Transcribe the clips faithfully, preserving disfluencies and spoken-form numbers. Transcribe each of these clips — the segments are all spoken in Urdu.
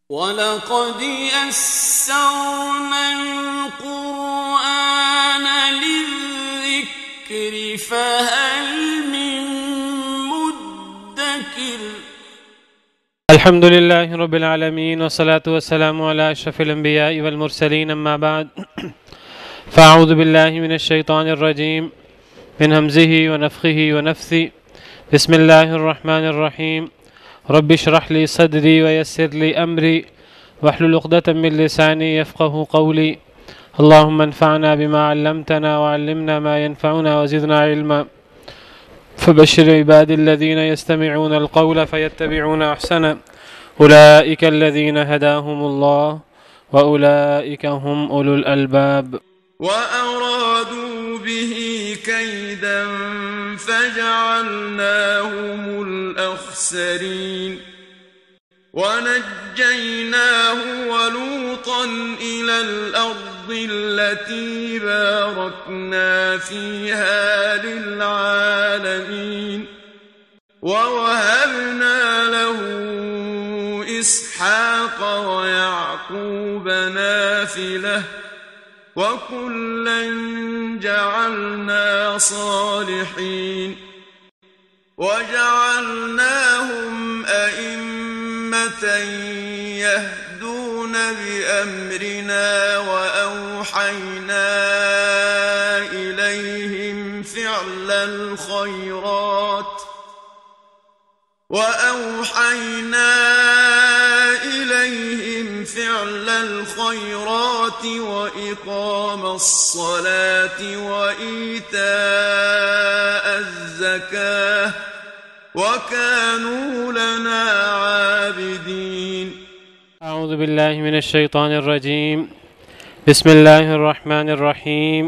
وَلَقَدْ يَسَّرْنَا الْقُرْآنَ لِلذِّكْرِ فَهَلْ مِن مُّدَّكِرٍ الحمد لله رب العالمين والصلاة والسلام على أشرف الأنبياء والمرسلين أما بعد فأعوذ بالله من الشيطان الرجيم من همزه ونفخه ونفثه بسم الله الرحمن الرحيم رب اشرح لي صدري ويسر لي أمري واحلل عقدة من لساني يفقه قولي اللهم انفعنا بما علمتنا وعلمنا ما ينفعنا وزدنا علما فبشر عبادي الذين يستمعون القول فيتبعون أحسنه أولئك الذين هداهم الله وأولئك هم أولو الألباب وَأَرَادُوا بِهِ كَيْدًا فَجَعَلْنَاهُمُ الْأَخْسَرِينَ وَنَجَّيْنَاهُ وَلُوطًا إِلَى الْأَرْضِ الَّتِي بَارَكْنَا فِيهَا لِلْعَالَمِينَ وَوَهَبْنَا لَهُ إِسْحَاقَ وَيَعْقُوبَ نَافِلَةً وَكُلًّا جَعَلْنَا صَالِحِينَ وَجَعَلْنَاهُمْ أَئِمَّةً يَهْدُونَ بِأَمْرِنَا وَأَوْحَيْنَا إِلَيْهِمْ فِعْلَ الْخَيْرَاتِ وَأَوْحَيْنَا إِلَيْهِمْ فِعْلَ الْخَيْرَاتِ وَإِقَامَ الصَّلَاةِ وَإِيتَاءَ الزَّكَاةِ وَكَانُوا لَنَا عَابِدِينَ أعوذ بالله من الشيطان الرجيم بسم الله الرحمن الرحيم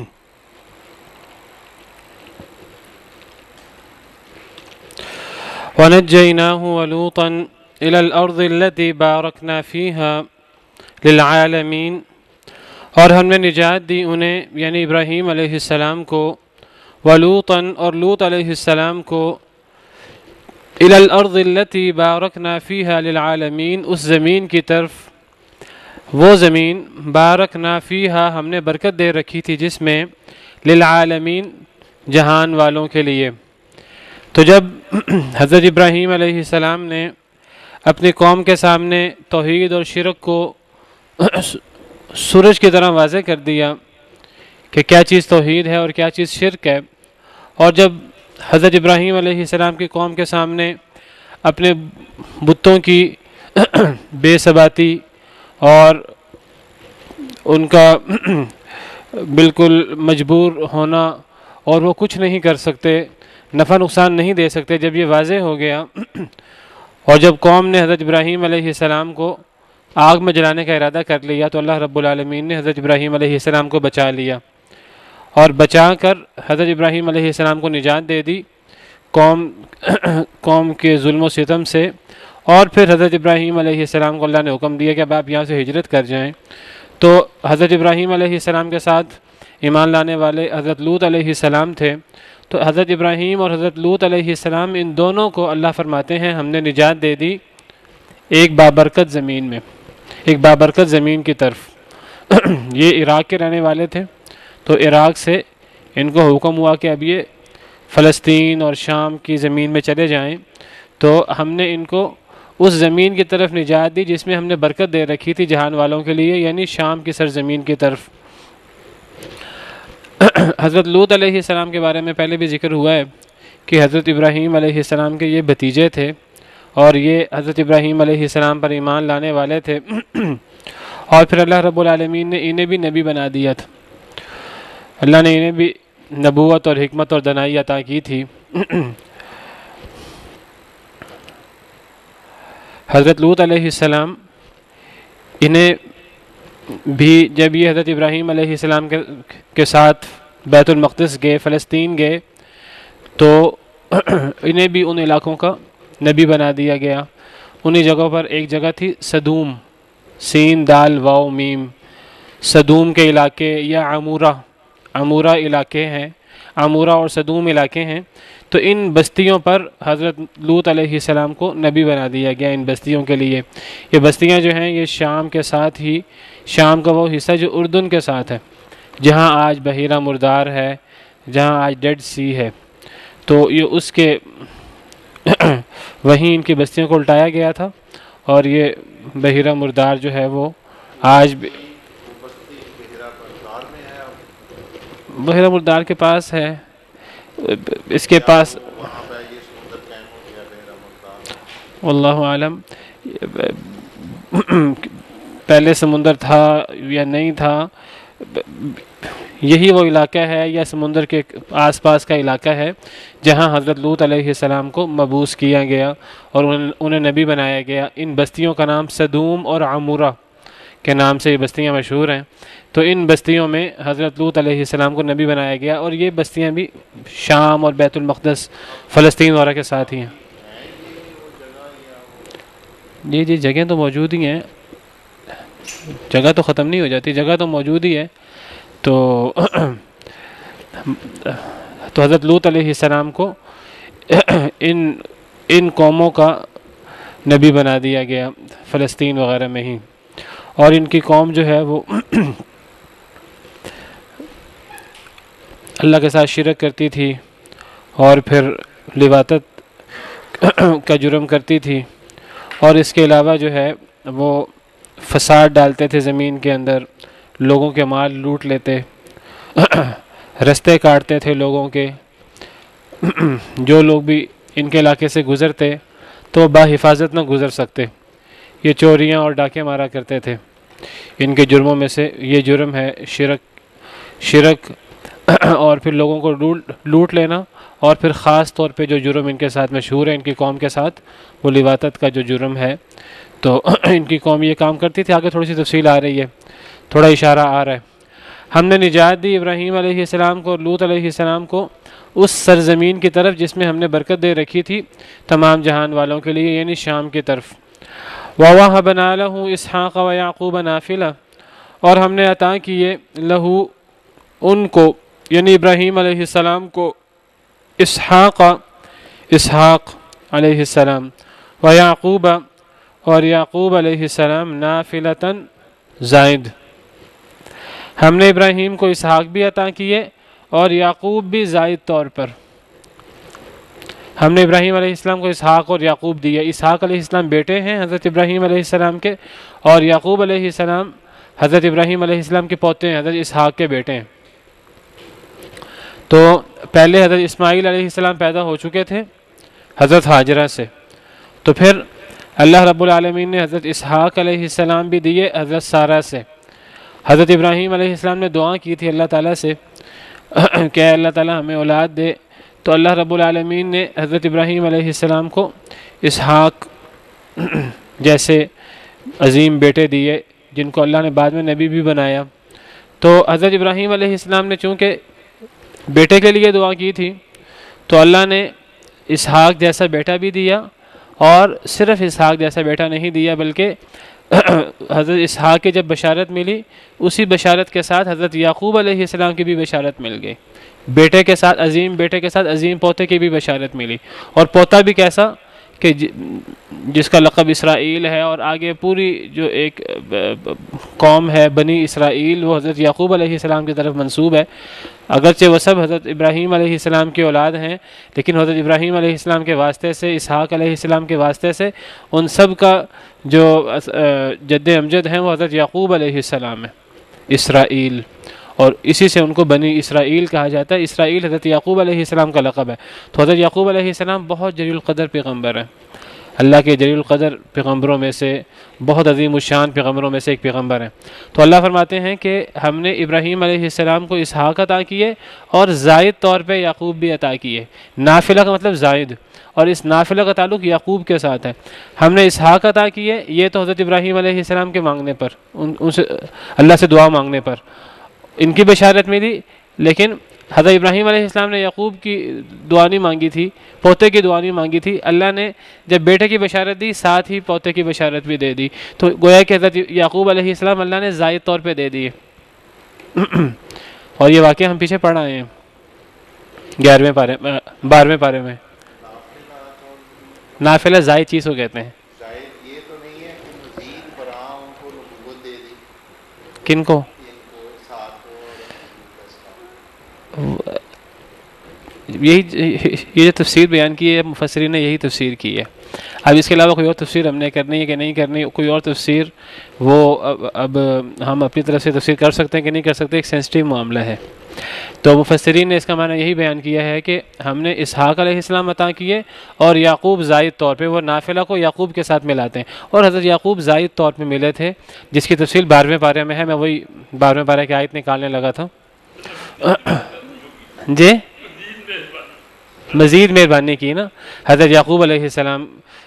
ونجيناه ولوطا إلى الأرض التي باركنا فيها للعالمين اور ہم نے نجات دی انہیں یعنی ابراہیم علیہ السلام کو ولوطاً اور لوط علیہ السلام کو إلى الأرض التي باركنا فيها للعالمين اس زمین کی طرف وہ زمین بارکنا فیہا ہم نے برکت دے رکھی تھی جس میں للعالمین جہان والوں کے لیے۔ تو جب حضرت ابراہیم علیہ السلام نے اپنی قوم کے سامنے توحید اور شرک کو سورج کی طرح واضح کر دیا کہ کیا چیز توحید ہے اور کیا چیز شرک ہے، اور جب حضرت ابراہیم علیہ السلام کی قوم کے سامنے اپنے بتوں کی بے ثباتی اور ان کا بالکل مجبور ہونا اور وہ کچھ نہیں کر سکتے، نفع نقصان نہیں دے سکتے، جب یہ واضح ہو گیا اور جب قوم نے حضرت ابراہیم علیہ السلام کو آگ میں جلانے کا ارادہ کر لیا تو اللہ رب العالمین نے حضرت ابراہیم علیہ السلام کو بچا لیا اور بچا کر حضرت ابراہیم علیہ السلام کو نجات دے دی قوم قوم کے ظلم و ستم سے، اور پھر حضرت ابراہیم علیہ السلام کو اللہ نے حکم دیا کہ اب آپ یہاں سے ہجرت کر جائیں۔ تو حضرت ابراہیم علیہ السلام کے ساتھ ایمان لانے والے حضرت لوط علیہ السلام تھے، تو حضرت ابراہیم اور حضرت لوط علیہ السلام ان دونوں کو اللہ فرماتے ہیں ہم نے نجات دے دی ایک بابرکت زمین میں، ایک بابرکت زمین کی طرف۔ یہ عراق کے رہنے والے تھے، تو عراق سے ان کو حکم ہوا کہ اب یہ فلسطین اور شام کی زمین میں چلے جائیں، تو ہم نے ان کو اس زمین کی طرف نجات دی جس میں ہم نے برکت دے رکھی تھی جہان والوں کے لیے، یعنی شام کی سرزمین کی طرف۔ حضرت لوط علیہ السلام کے بارے میں پہلے بھی ذکر ہوا ہے کہ حضرت ابراہیم علیہ السلام کے یہ بھتیجے تھے اور یہ حضرت ابراہیم علیہ السلام پر ایمان لانے والے تھے، اور پھر اللہ رب العالمین نے انہیں بھی نبی بنا دیا تھا، اللہ نے انہیں بھی نبوت اور حکمت اور دانائی عطا کی تھی۔ حضرت لوط علیہ السلام انہیں بھی جب یہ حضرت ابراہیم علیہ السلام کے کے ساتھ بیت المقدس گئے، فلسطین گئے، تو انہیں بھی ان علاقوں کا نبی بنا دیا گیا۔ انہی جگہوں پر ایک جگہ تھی سدوم، سین دال واو میم، سدوم کے علاقے یا عمورہ عمورہ علاقے ہیں، عمورہ اور سدوم علاقے ہیں، تو ان بستیوں پر حضرت لوط علیہ السلام کو نبی بنا دیا گیا ان بستیوں کے لیے۔ یہ بستیاں جو ہیں یہ شام کے ساتھ ہی، شام کا وہ حصہ جو اردن کے ساتھ ہے، جہاں آج بحیرہ مردار ہے، جہاں آج ڈیڈ سی ہے، تو یہ اس کے وہیں ان کی بستیوں کو الٹایا گیا تھا، اور یہ بحیرہ مردار جو ہے وہ آج بھی بحیرہ مردار کے پاس ہے، اس کے پاس واللہ عالم پہلے سمندر تھا یا نہیں تھا، یہی وہ علاقہ ہے یا سمندر کے آس پاس کا علاقہ ہے جہاں حضرت لوط علیہ السلام کو مبعوث کیا گیا اور انہیں نبی بنایا گیا۔ ان بستیوں کا نام سدوم اور عمورہ کے نام سے یہ بستیاں مشہور ہیں۔ تو ان بستیوں میں حضرت لوط علیہ السلام کو نبی بنایا گیا، اور یہ بستیاں بھی شام اور بیت المقدس فلسطین وغیرہ کے ساتھ ہی ہیں۔ جی جی جگہیں تو موجود ہی ہیں، جگہ تو ختم نہیں ہو جاتی، جگہ تو موجود ہی ہے۔ تو تو حضرت لوط علیہ السلام کو ان ان قوموں کا نبی بنا دیا گیا فلسطین وغیرہ میں ہی، اور ان کی قوم جو ہے وہ اللہ کے ساتھ شرک کرتی تھی، اور پھر لواطت کا جرم کرتی تھی، اور اس کے علاوہ جو ہے وہ فساد ڈالتے تھے زمین کے اندر، لوگوں کے مال لوٹ لیتے، رستے کاٹتے تھے لوگوں کے، جو لوگ بھی ان کے علاقے سے گزرتے تو با حفاظت نہ گزر سکتے، یہ چوریاں اور ڈاکے مارا کرتے تھے۔ ان کے جرموں میں سے یہ جرم ہے شرک شرک اور پھر لوگوں کو لوٹ لینا، اور پھر خاص طور پہ جو جرم ان کے ساتھ مشہور ہے ان کی قوم کے ساتھ، وہ لواطت کا جو جرم ہے۔ تو ان کی قوم یہ کام کرتی تھی، آگے تھوڑی سی تفصیل آ رہی ہے، تھوڑا اشارہ آ رہا ہے۔ ہم نے نجات دی ابراہیم علیہ السلام کو، لوط علیہ السلام کو، اس سرزمین کی طرف جس میں ہم نے برکت دے رکھی تھی تمام جہان والوں کے لیے، یعنی شام کی طرف۔ وَوَهَبْنَا لَهُ إِسْحَاقَ وَيَعْقُوبَ نَافِلَةً، اور ہم نے عطا کیے لہو ان کو، یعنی ابراہیم علیہ السلام کو، اسحاق اسحاق علیہ السلام، ویعقوب اور یعقوب علیہ السلام، نافلتاً زائد۔ ہم نے ابراہیم کو اسحاق بھی عطا کیے اور یعقوب بھی زائد طور پر۔ ہم نے ابراہیم علیہ السلام کو اسحاق اور یعقوب دیے۔ اسحاق علیہ السلام بیٹے ہیں حضرت ابراہیم علیہ السلام کے، اور یعقوب علیہ السلام حضرت ابراہیم علیہ السلام کے پوتے ہیں، حضرت اسحاق کے بیٹے ہیں۔ تو پہلے حضرت اسماعیل علیہ السلام پیدا ہو چکے تھے حضرت ہاجرہ سے، تو پھر اللہ رب العالمین نے حضرت اسحاق علیہ السلام بھی دیے حضرت سارہ سے۔ حضرت ابراہیم علیہ السلام نے دعا کی تھی اللہ تعالیٰ سے کہ اے اللہ تعالیٰ ہمیں اولاد دے، تو اللہ رب العالمین نے حضرت ابراہیم علیہ السلام کو اسحاق جیسے عظیم بیٹے دیے، جن کو اللہ نے بعد میں نبی بھی بنایا۔ تو حضرت ابراہیم علیہ السلام نے چونکہ بیٹے کے لیے دعا کی تھی، تو اللہ نے اسحاق جیسا بیٹا بھی دیا، اور صرف اسحاق جیسا بیٹا نہیں دیا بلکہ حضرت اسحاق کی جب بشارت ملی، اسی بشارت کے ساتھ حضرت یعقوب علیہ السلام کی بھی بشارت مل گئی، بیٹے کے ساتھ عظیم بیٹے کے ساتھ عظیم پوتے کی بھی بشارت ملی، اور پوتا بھی کیسا کہ جس کا لقب اسرائیل ہے، اور آگے پوری جو ایک قوم ہے بنی اسرائیل وہ حضرت یعقوب علیہ السلام کی طرف منسوب ہے، اگرچہ وہ سب حضرت ابراہیم علیہ السلام کی اولاد ہیں، لیکن حضرت ابراہیم علیہ السلام کے واسطے سے، اسحاق علیہ السلام کے واسطے سے ان سب کا جو جد امجد ہیں وہ حضرت یعقوب علیہ السلام ہے، اسرائیل، اور اسی سے ان کو بنی اسرائیل کہا جاتا ہے۔ اسرائیل حضرت یعقوب علیہ السلام کا لقب ہے۔ تو حضرت یعقوب علیہ السلام بہت جلیل القدر پیغمبر ہیں، اللہ کے جلیل القدر پیغمبروں میں سے، بہت عظیم الشان پیغمبروں میں سے ایک پیغمبر ہیں۔ تو اللہ فرماتے ہیں کہ ہم نے ابراہیم علیہ السلام کو اسحاق عطا کیے اور زائد طور پہ یعقوب بھی عطا کیے۔ نافلہ کا مطلب زائد، اور اس نافلہ کا تعلق یعقوب کے ساتھ ہے۔ ہم نے اسحاق عطا کیے، یہ تو حضرت ابراہیم علیہ السلام کے مانگنے پر، ان, ان سے اللہ سے دعا مانگنے پر ان کی بشارت ملی، لیکن حضرت ابراہیم علیہ السلام نے یعقوب کی دعا نہیں مانگی تھی، پوتے کی دعا نہیں مانگی تھی، اللہ نے جب بیٹے کی بشارت دی ساتھ ہی پوتے کی بشارت بھی دے دی، تو گویا کہ حضرت یعقوب علیہ السلام اللہ نے زائد طور پہ دے دیے۔ اور یہ واقعہ ہم پیچھے پڑھ آئے ہیں۔ گیارہویں پارے بارہویں پارے میں نافلہ زائد چیز کو کہتے ہیں. زائد یہ تو نہیں ہے کہ مزید برآں ان کو نبوت دے دی کن کو؟ ان کو ساتھ کو. یہی یہ جو تفسیر بیان کی ہے مفسرین نے یہی تفسیر کی ہے. اب اس کے علاوہ کوئی اور تفسیر ہم نے کرنی ہے کہ نہیں کرنی، کوئی اور تفسیر وہ اب اب ہم اپنی طرف سے تفسیر کر سکتے ہیں کہ نہیں کر سکتے، ایک سینسٹیو معاملہ ہے. تو مفسرین نے اس کا معنی یہی بیان کیا ہے کہ ہم نے اسحاق علیہ السلام عطا کیے اور یعقوب زائد طور پہ، وہ نافلہ کو یعقوب کے ساتھ ملاتے ہیں، اور حضرت یعقوب زائد طور پہ ملے تھے جس کی تفصیل بارہویں پارے میں ہے. میں وہی بارہویں پارے کی آیت نکالنے لگا تھا. جی مزید مہربانی کی نا حضرت یعقوب علیہ السلام،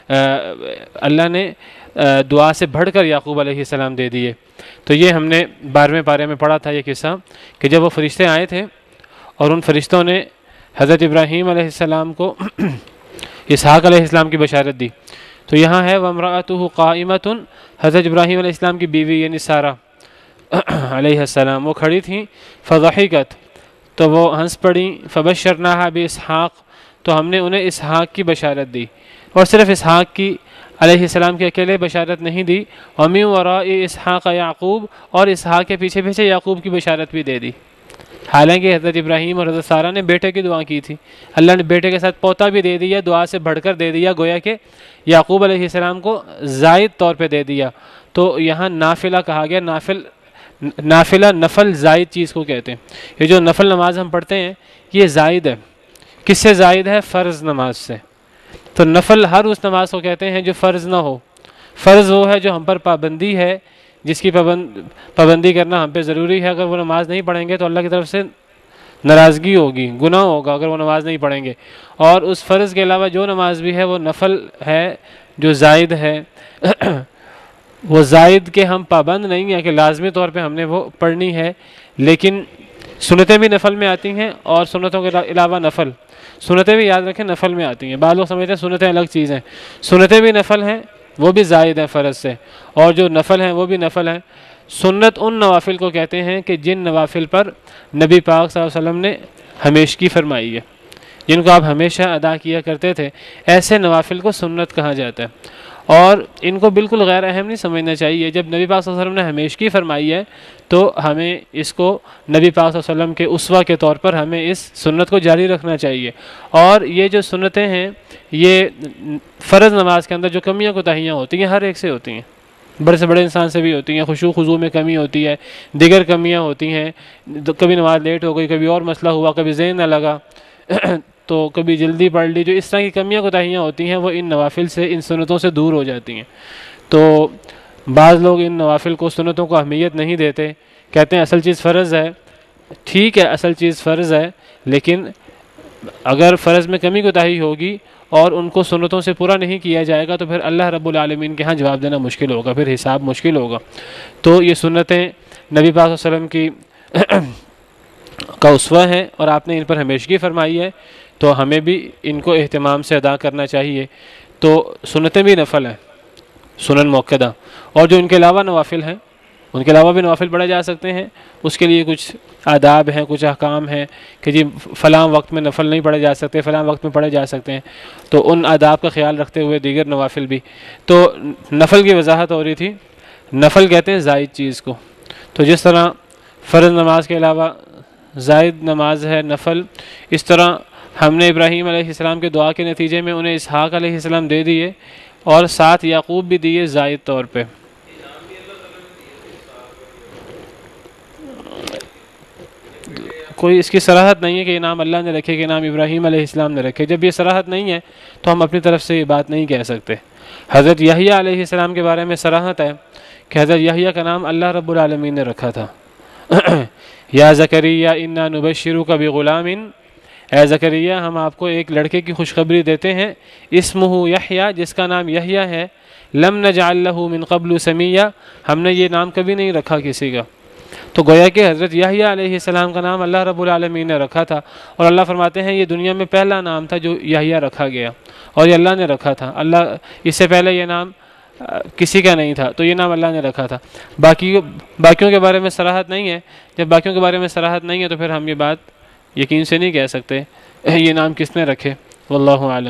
اللہ نے دعا سے بڑھ کر یعقوب علیہ السلام دے دیے. تو یہ ہم نے بارہویں پارے میں پڑھا تھا یہ قصہ کہ جب وہ فرشتے آئے تھے اور ان فرشتوں نے حضرت ابراہیم علیہ السلام کو اسحاق علیہ السلام کی بشارت دی. تو یہاں ہے وَامْرَأَتُهُ قَائِمَةٌ، حضرت ابراہیم علیہ السلام کی بیوی یعنی سارہ علیہ السلام وہ کھڑی تھیں. فضحکت، تو وہ ہنس پڑیں. فبشرناها بإسحاق، تو ہم نے انہیں اسحاق کی بشارت دی، اور صرف اسحاق کی علیہ السلام کے اکیلے بشارت نہیں دی، وَمِن وَرَاءِ اسحاق یعقوب، اور اسحاق کے پیچھے پیچھے یعقوب کی بشارت بھی دے دی. حالانکہ حضرت ابراہیم اور حضرت سارہ نے بیٹے کی دعا کی تھی، اللہ نے بیٹے کے ساتھ پوتا بھی دے دیا، دعا سے بڑھ کر دے دیا، گویا کہ یعقوب علیہ السلام کو زائد طور پہ دے دیا. تو یہاں نافلہ کہا گیا. نافل نافلہ نفل زائد چیز کو کہتے ہیں. یہ جو نفل نماز ہم پڑھتے ہیں یہ زائد ہے. کس سے زائد ہے؟ فرض نماز سے. تو نفل ہر اس نماز کو کہتے ہیں جو فرض نہ ہو. فرض وہ ہے جو ہم پر پابندی ہے، جس کی پابند پابندی کرنا ہم پہ ضروری ہے. اگر وہ نماز نہیں پڑھیں گے تو اللہ کی طرف سے ناراضگی ہوگی، گناہ ہوگا اگر وہ نماز نہیں پڑھیں گے. اور اس فرض کے علاوہ جو نماز بھی ہے وہ نفل ہے جو زائد ہے. وہ زائد کے ہم پابند نہیں ہیں کہ لازمی طور پہ ہم نے وہ پڑھنی ہے، لیکن سنتیں بھی نفل میں آتی ہیں اور سنتوں کے علاوہ نفل. سنتیں بھی یاد رکھیں نفل میں آتی ہیں. بعض لوگ سمجھتے ہیں سنتیں الگ چیز ہیں. سنتیں بھی نفل ہیں، وہ بھی زائد ہیں فرض سے، اور جو نفل ہیں وہ بھی نفل ہیں. سنت ان نوافل کو کہتے ہیں کہ جن نوافل پر نبی پاک صلی اللہ علیہ وسلم نے ہمیشگی فرمائی ہے، جن کو آپ ہمیشہ ادا کیا کرتے تھے، ایسے نوافل کو سنت کہا جاتا ہے. اور ان کو بالکل غیر اہم نہیں سمجھنا چاہیے. جب نبی پاک صلی اللہ علیہ وسلم نے ہمیشگی فرمائی ہے تو ہمیں اس کو نبی پاک صلی اللہ علیہ وسلم کے اسوہ کے طور پر ہمیں اس سنت کو جاری رکھنا چاہیے. اور یہ جو سنتیں ہیں یہ فرض نماز کے اندر جو کمیاں کوتاہیاں ہوتی ہیں ہر ایک سے ہوتی ہیں، بڑے سے بڑے انسان سے بھی ہوتی ہیں. خشوع خضوع میں کمی ہوتی ہے، دیگر کمیاں ہوتی ہیں، کبھی نماز لیٹ ہو گئی، کبھی اور مسئلہ ہوا، کبھی ذہن نہ لگا تو کبھی جلدی پڑھ لی. جو اس طرح کی کمیاں کوتاہیاں ہوتی ہیں وہ ان نوافل سے، ان سنتوں سے دور ہو جاتی ہیں. تو بعض لوگ ان نوافل کو، سنتوں کو اہمیت نہیں دیتے، کہتے ہیں اصل چیز فرض ہے. ٹھیک ہے اصل چیز فرض ہے، لیکن اگر فرض میں کمی کوتاہی ہوگی اور ان کو سنتوں سے پورا نہیں کیا جائے گا تو پھر اللہ رب العالمین کے ہاں جواب دینا مشکل ہوگا، پھر حساب مشکل ہوگا. تو یہ سنتیں نبی پاک صلی اللہ علیہ وسلم کی کا اسوہ ہے اور آپ نے ان پر ہمیشگی فرمائی ہے، تو ہمیں بھی ان کو اہتمام سے ادا کرنا چاہیے. تو سنتیں بھی نفل ہیں، سنن موقدہ، اور جو ان کے علاوہ نوافل ہیں ان کے علاوہ بھی نوافل پڑھے جا سکتے ہیں. اس کے لیے کچھ آداب ہیں، کچھ احکام ہیں کہ جی فلاں وقت میں نفل نہیں پڑھے جا سکتے، فلاں وقت میں پڑھے جا سکتے ہیں. تو ان آداب کا خیال رکھتے ہوئے دیگر نوافل بھی. تو نفل کی وضاحت ہو رہی تھی. نفل کہتے ہیں زائد چیز کو. تو جس طرح فرض نماز کے علاوہ زائد نماز ہے نفل، اس طرح ہم نے ابراہیم علیہ السلام کے دعا کے نتیجے میں انہیں اسحاق علیہ السلام دے دیے اور ساتھ یعقوب بھی دیے زائد طور پہ. کوئی اس کی صراحت نہیں ہے کہ یہ نام اللہ نے رکھے، کہ نام ابراہیم علیہ السلام نے رکھے. جب یہ صراحت نہیں ہے تو ہم اپنی طرف سے یہ بات نہیں کہہ سکتے. حضرت یحییٰ علیہ السلام کے بارے میں صراحت ہے کہ حضرت یحییٰ کا نام اللہ رب العالمین نے رکھا تھا. یا زکریا انا نبشرک بغلام، اے زکریا ہم آپ کو ایک لڑکے کی خوشخبری دیتے ہیں، اسمہ یحییٰ، جس کا نام یحییٰ ہے، لم نجعل له من قبل سمیہ، ہم نے یہ نام کبھی نہیں رکھا کسی کا. تو گویا کہ حضرت یحییٰ علیہ السلام کا نام اللہ رب العالمین نے رکھا تھا. اور اللہ فرماتے ہیں یہ دنیا میں پہلا نام تھا جو یحییٰ رکھا گیا، اور یہ اللہ نے رکھا تھا. اللہ اس سے پہلے یہ نام کسی کا نہیں تھا، تو یہ نام اللہ نے رکھا تھا. باقی باقیوں کے بارے میں صراحت نہیں ہے. جب باقیوں کے بارے میں صراحت نہیں ہے تو پھر ہم یہ بات یقین سے نہیں کہہ سکتے یہ نام کس نے رکھے، واللہ عالم۔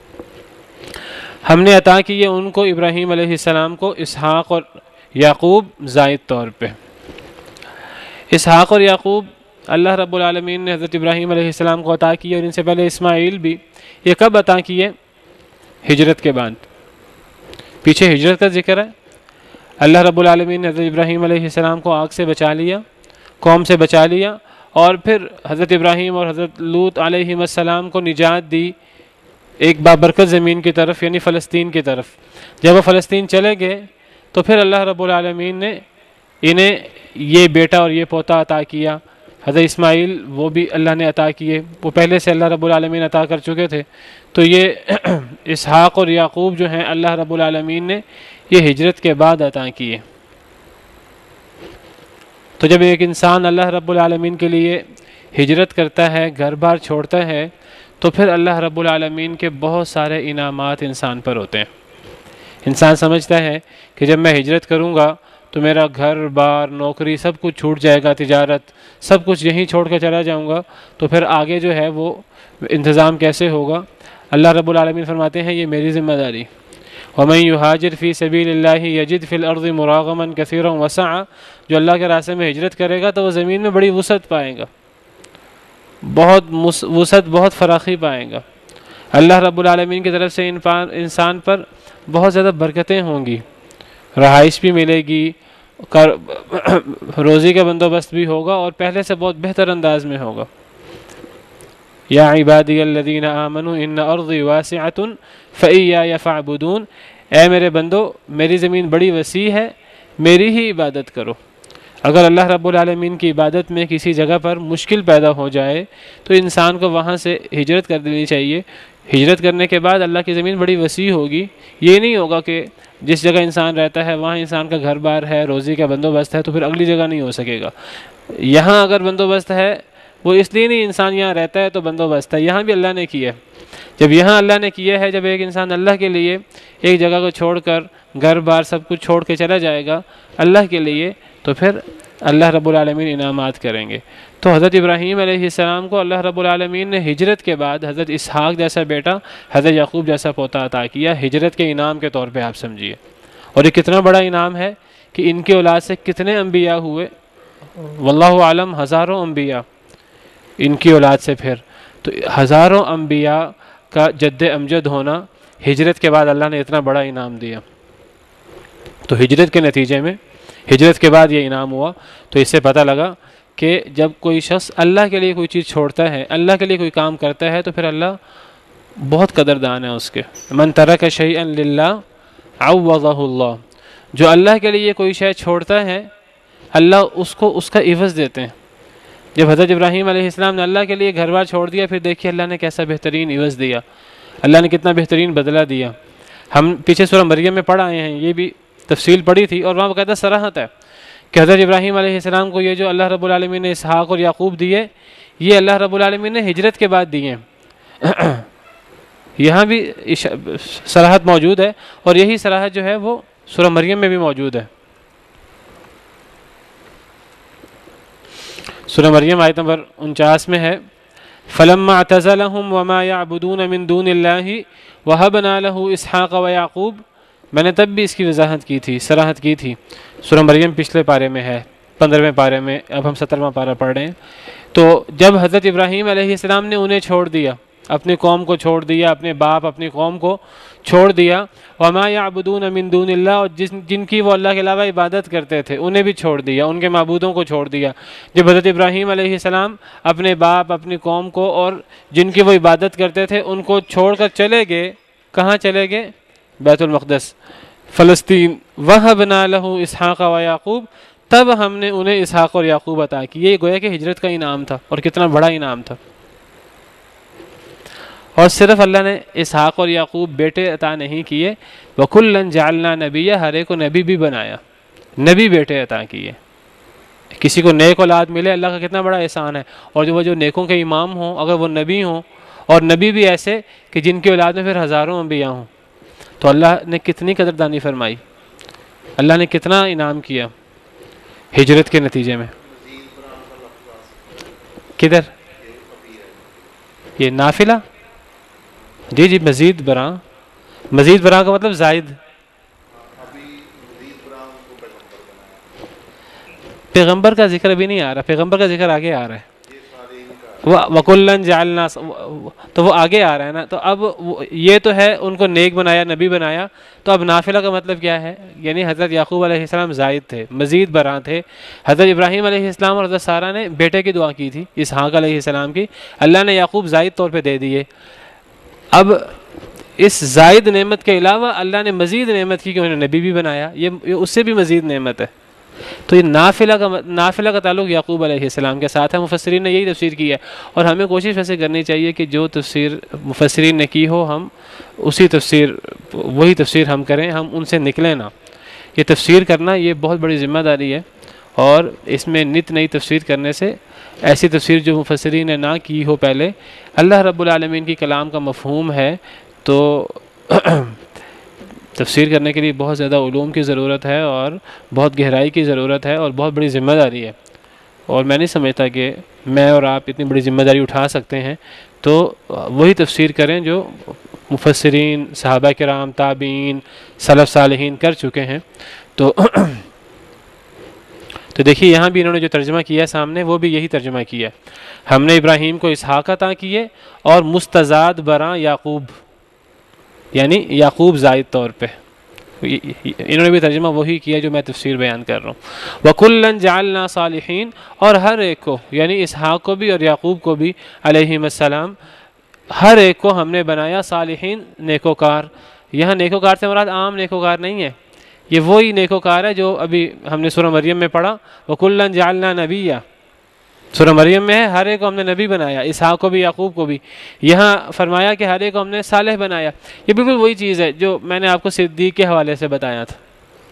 ہم نے عطا کیے ان کو، ابراہیم علیہ السلام کو، اسحاق اور یعقوب زائد طور پہ۔ اسحاق اور یعقوب اللہ رب العالمین نے حضرت ابراہیم علیہ السلام کو عطا کیے، اور ان سے پہلے اسماعیل بھی۔ یہ کب عطا کیے؟ ہجرت کے بعد۔ پیچھے ہجرت کا ذکر ہے، اللہ رب العالمین نے حضرت ابراہیم علیہ السلام کو آگ سے بچا لیا، قوم سے بچا لیا، اور پھر حضرت ابراہیم اور حضرت لوط علیہ السلام کو نجات دی ایک بابرکت زمین کی طرف، یعنی فلسطین کی طرف۔ جب وہ فلسطین چلے گئے تو پھر اللہ رب العالمین نے انہیں یہ بیٹا اور یہ پوتا عطا کیا۔ حضرت اسماعیل وہ بھی اللہ نے عطا کیے، وہ پہلے سے اللہ رب العالمین عطا کر چکے تھے۔ تو یہ اسحاق اور یعقوب جو ہیں اللہ رب العالمین نے یہ ہجرت کے بعد عطا کیے۔ تو جب ایک انسان اللہ رب العالمین کے لیے ہجرت کرتا ہے، گھر بار چھوڑتا ہے، تو پھر اللہ رب العالمین کے بہت سارے انعامات انسان پر ہوتے ہیں۔ انسان سمجھتا ہے کہ جب میں ہجرت کروں گا تو میرا گھر بار، نوکری، سب کچھ چھوٹ جائے گا، تجارت، سب کچھ یہیں چھوڑ کر چلا جاؤں گا، تو پھر آگے جو ہے وہ انتظام کیسے ہوگا؟ اللہ رب العالمین فرماتے ہیں یہ میری ذمہ داری۔ وَمَن يُهَاجِرْ فِي سَبِيلِ اللَّهِ يَجِدْ فِي الْأَرْضِ مُرَاغَمًا كَثِيرًا وَسَعًا، جو اللہ کے راستے میں ہجرت کرے گا تو وہ زمین میں بڑی وسعت پائے گا، بہت وسعت، بہت فراخی پائے گا۔ اللہ رب العالمین کی طرف سے انسان پر بہت زیادہ برکتیں ہوں گی، رہائش بھی ملے گی، روزی کا بندوبست بھی ہوگا، اور پہلے سے بہت بہتر انداز میں ہوگا۔ یا عبادی الذین آمنوا ان ارضی واسعۃ فإیایا فاعبدون، اے میرے بندو میری زمین بڑی وسیع ہے، میری ہی عبادت کرو۔ اگر اللہ رب العالمین کی عبادت میں کسی جگہ پر مشکل پیدا ہو جائے تو انسان کو وہاں سے ہجرت کر دینی چاہیے۔ ہجرت کرنے کے بعد اللہ کی زمین بڑی وسیع ہوگی، یہ نہیں ہوگا کہ جس جگہ انسان رہتا ہے وہاں انسان کا گھر بار ہے، روزی کا بندوبست ہے، تو پھر اگلی جگہ نہیں ہو سکے گا۔ یہاں اگر بندوبست ہے وہ اس لیے نہیں انسان یہاں رہتا ہے تو بندوبست ہے، یہاں بھی اللہ نے کیا ہے۔ جب یہاں اللہ نے کیا ہے، جب ایک انسان اللہ کے لیے ایک جگہ کو چھوڑ کر گھر بار سب کچھ چھوڑ کے چلا جائے گا اللہ کے لیے، تو پھر اللہ رب العالمین انعامات کریں گے۔ تو حضرت ابراہیم علیہ السلام کو اللہ رب العالمین نے ہجرت کے بعد حضرت اسحاق جیسا بیٹا، حضرت یعقوب جیسا پوتا عطا کیا، ہجرت کے انعام کے طور پہ آپ سمجھیے۔ اور یہ کتنا بڑا انعام ہے کہ ان کی اولاد سے کتنے انبیاء ہوئے، واللہ عالم، ہزاروں انبیاء ان کی اولاد سے۔ پھر تو ہزاروں انبیاء کا جد امجد ہونا، ہجرت کے بعد اللہ نے اتنا بڑا انعام دیا۔ تو ہجرت کے نتیجے میں، ہجرت کے بعد یہ انعام ہوا۔ تو اس سے پتہ لگا کہ جب کوئی شخص اللہ کے لیے کوئی چیز چھوڑتا ہے، اللہ کے لیے کوئی کام کرتا ہے، تو پھر اللہ بہت قدردان ہے اس کے۔ من ترک شیئا للہ عوضہ اللہ، جو اللہ کے لیے کوئی شے چھوڑتا ہے اللہ اس کو اس کا عوض دیتے ہیں۔ جب حضرت ابراہیم علیہ السلام نے اللہ کے لیے گھر بار چھوڑ دیا، پھر دیکھیے اللہ نے کیسا بہترین عوض دیا، اللہ نے کتنا بہترین بدلہ دیا۔ ہم پیچھے سورہ مریم میں پڑھ آئے ہیں، یہ بھی تفصیل پڑھی تھی، اور وہاں باقاعدہ صراحت ہے کہ حضرت ابراہیم علیہ السلام کو یہ جو اللہ رب العالمین نے اسحاق اور یعقوب دیے، یہ اللہ رب العالمین نے ہجرت کے بعد دیے ہیں۔ یہاں بھی صراحت موجود ہے، اور یہی صراحت جو ہے وہ سورہ مریم میں بھی موجود ہے۔ سورہ مریم آیت نمبر انچاس میں ہے، فَلَمَّا اعْتَزَلَهُمْ وَمَا يَعْبُدُونَ مِن دُونِ اللَّهِ وَهَبْنَا لَهُ إِسْحَاقَ وَيَعْقُوبَ، میں نے تب بھی اس کی وضاحت کی تھی، صراحت کی تھی۔ سورہ مریم پچھلے پارے میں ہے، پندرہویں پارے میں، اب ہم سترواں پارہ پڑھ رہے ہیں۔ تو جب حضرت ابراہیم علیہ السلام نے انہیں چھوڑ دیا، اپنی قوم کو چھوڑ دیا، اپنے باپ اپنی قوم کو چھوڑ دیا، وما یعبدون من دون اللہ، اور جن جن کی وہ اللہ کے علاوہ عبادت کرتے تھے انہیں بھی چھوڑ دیا، ان کے معبودوں کو چھوڑ دیا۔ جب حضرت ابراہیم علیہ السلام اپنے باپ اپنی قوم کو اور جن کی وہ عبادت کرتے تھے ان کو چھوڑ کر چلے گئے، کہاں چلے گئے؟ بیت المقدس، فلسطین۔ وَهَبْنَا لَهُ إِسْحَاقَ وَيَعْقُوبَ، تب ہم نے انہیں اسحاق اور یعقوب عطا کی۔ یہ گویا کہ ہجرت کا انعام تھا، اور کتنا بڑا انعام تھا۔ اور صرف اللہ نے اسحاق اور یعقوب بیٹے عطا نہیں کیے، وَكُلًّا جَعَلْنَا نَبِيًّا، ہر ایک کو نبی بھی بنایا، نبی بیٹے عطا کیے۔ کسی کو نیک اولاد ملے اللہ کا کتنا بڑا احسان ہے، اور جو وہ جو نیکوں کے امام ہوں، اگر وہ نبی ہوں، اور نبی بھی ایسے کہ جن کی اولاد میں پھر ہزاروں انبیاء ہوں، تو اللہ نے کتنی قدردانی فرمائی، اللہ نے کتنا انعام کیا ہجرت کے نتیجے میں۔ کدھر یہ نافلہ، جی جی مزید برآں، مزید برآں کا مطلب زائد، ابھی مزید برآں ان کو پیغمبر بنایا، پیغمبر کا ذکر ابھی نہیں آ رہا، پیغمبر کا ذکر آگے آ رہا ہے، یہ سارے ان کا وہ وَكُلًّا جَعَلْنَا، تو وہ آگے آ رہا ہے نا، تو اب یہ تو ہے ان کو نیک بنایا، نبی بنایا، تو اب نافلہ کا مطلب کیا ہے؟ یعنی حضرت یعقوب علیہ السلام زائد تھے، مزید برآں تھے، حضرت ابراہیم علیہ السلام اور حضرت سارہ نے بیٹے کی دعا کی تھی اسحاق علیہ السلام کی، اللہ نے یعقوب زائد طور پہ دے دیے، اب اس زائد نعمت کے علاوہ اللہ نے مزید نعمت کی کہ انہیں نبی بھی بنایا، یہ اس سے بھی مزید نعمت ہے، تو یہ نافلہ کا نافلہ کا تعلق یعقوب علیہ السلام کے ساتھ ہے، مفسرین نے یہی تفسیر کی ہے، اور ہمیں کوشش ویسے کرنی چاہیے کہ جو تفسیر مفسرین نے کی ہو ہم اسی تفسیر وہی تفسیر ہم کریں، ہم ان سے نکلیں نہ، یہ تفسیر کرنا یہ بہت بڑی ذمہ داری ہے، اور اس میں نت نئی تفسیر کرنے سے ایسی تفسیر جو مفسرین نے نہ کی ہو پہلے، اللہ رب العالمین کی کلام کا مفہوم ہے تو تفسیر کرنے کے لیے بہت زیادہ علوم کی ضرورت ہے اور بہت گہرائی کی ضرورت ہے اور بہت بڑی ذمہ داری ہے، اور میں نہیں سمجھتا کہ میں اور آپ اتنی بڑی ذمہ داری اٹھا سکتے ہیں، تو وہی تفسیر کریں جو مفسرین، صحابہ کرام، تابعین، سلف صالحین کر چکے ہیں، تو تو دیکھیے یہاں بھی انہوں نے جو ترجمہ کیا ہے سامنے وہ بھی یہی ترجمہ کیا ہے، ہم نے ابراہیم کو اسحاق عطا کیے اور مستزاد برآں یعقوب، یعنی یعقوب زائد طور پہ، انہوں نے بھی ترجمہ وہی کیا جو میں تفسیر بیان کر رہا ہوں، وَكُلًّا جَعَلْنَا صَالِحِينَ، اور ہر ایک کو یعنی اسحاق کو بھی اور یعقوب کو بھی علیہم السلام، ہر ایک کو ہم نے بنایا صالحین، نیکوکار، یہاں نیکوکار سے مراد عام نیکوکار نہیں ہے، یہ وہی نیکوکار ہے جو ابھی ہم نے سورہ مریم میں پڑھا، وَكُلًّا جَعَلْنَا نَبِيًّا، سورہ مریم میں ہے ہر ایک کو ہم نے نبی بنایا، اسحاق کو بھی یعقوب کو بھی، یہاں فرمایا کہ ہر ایک کو ہم نے صالح بنایا، یہ بالکل وہی چیز ہے جو میں نے آپ کو صدیق کے حوالے سے بتایا تھا،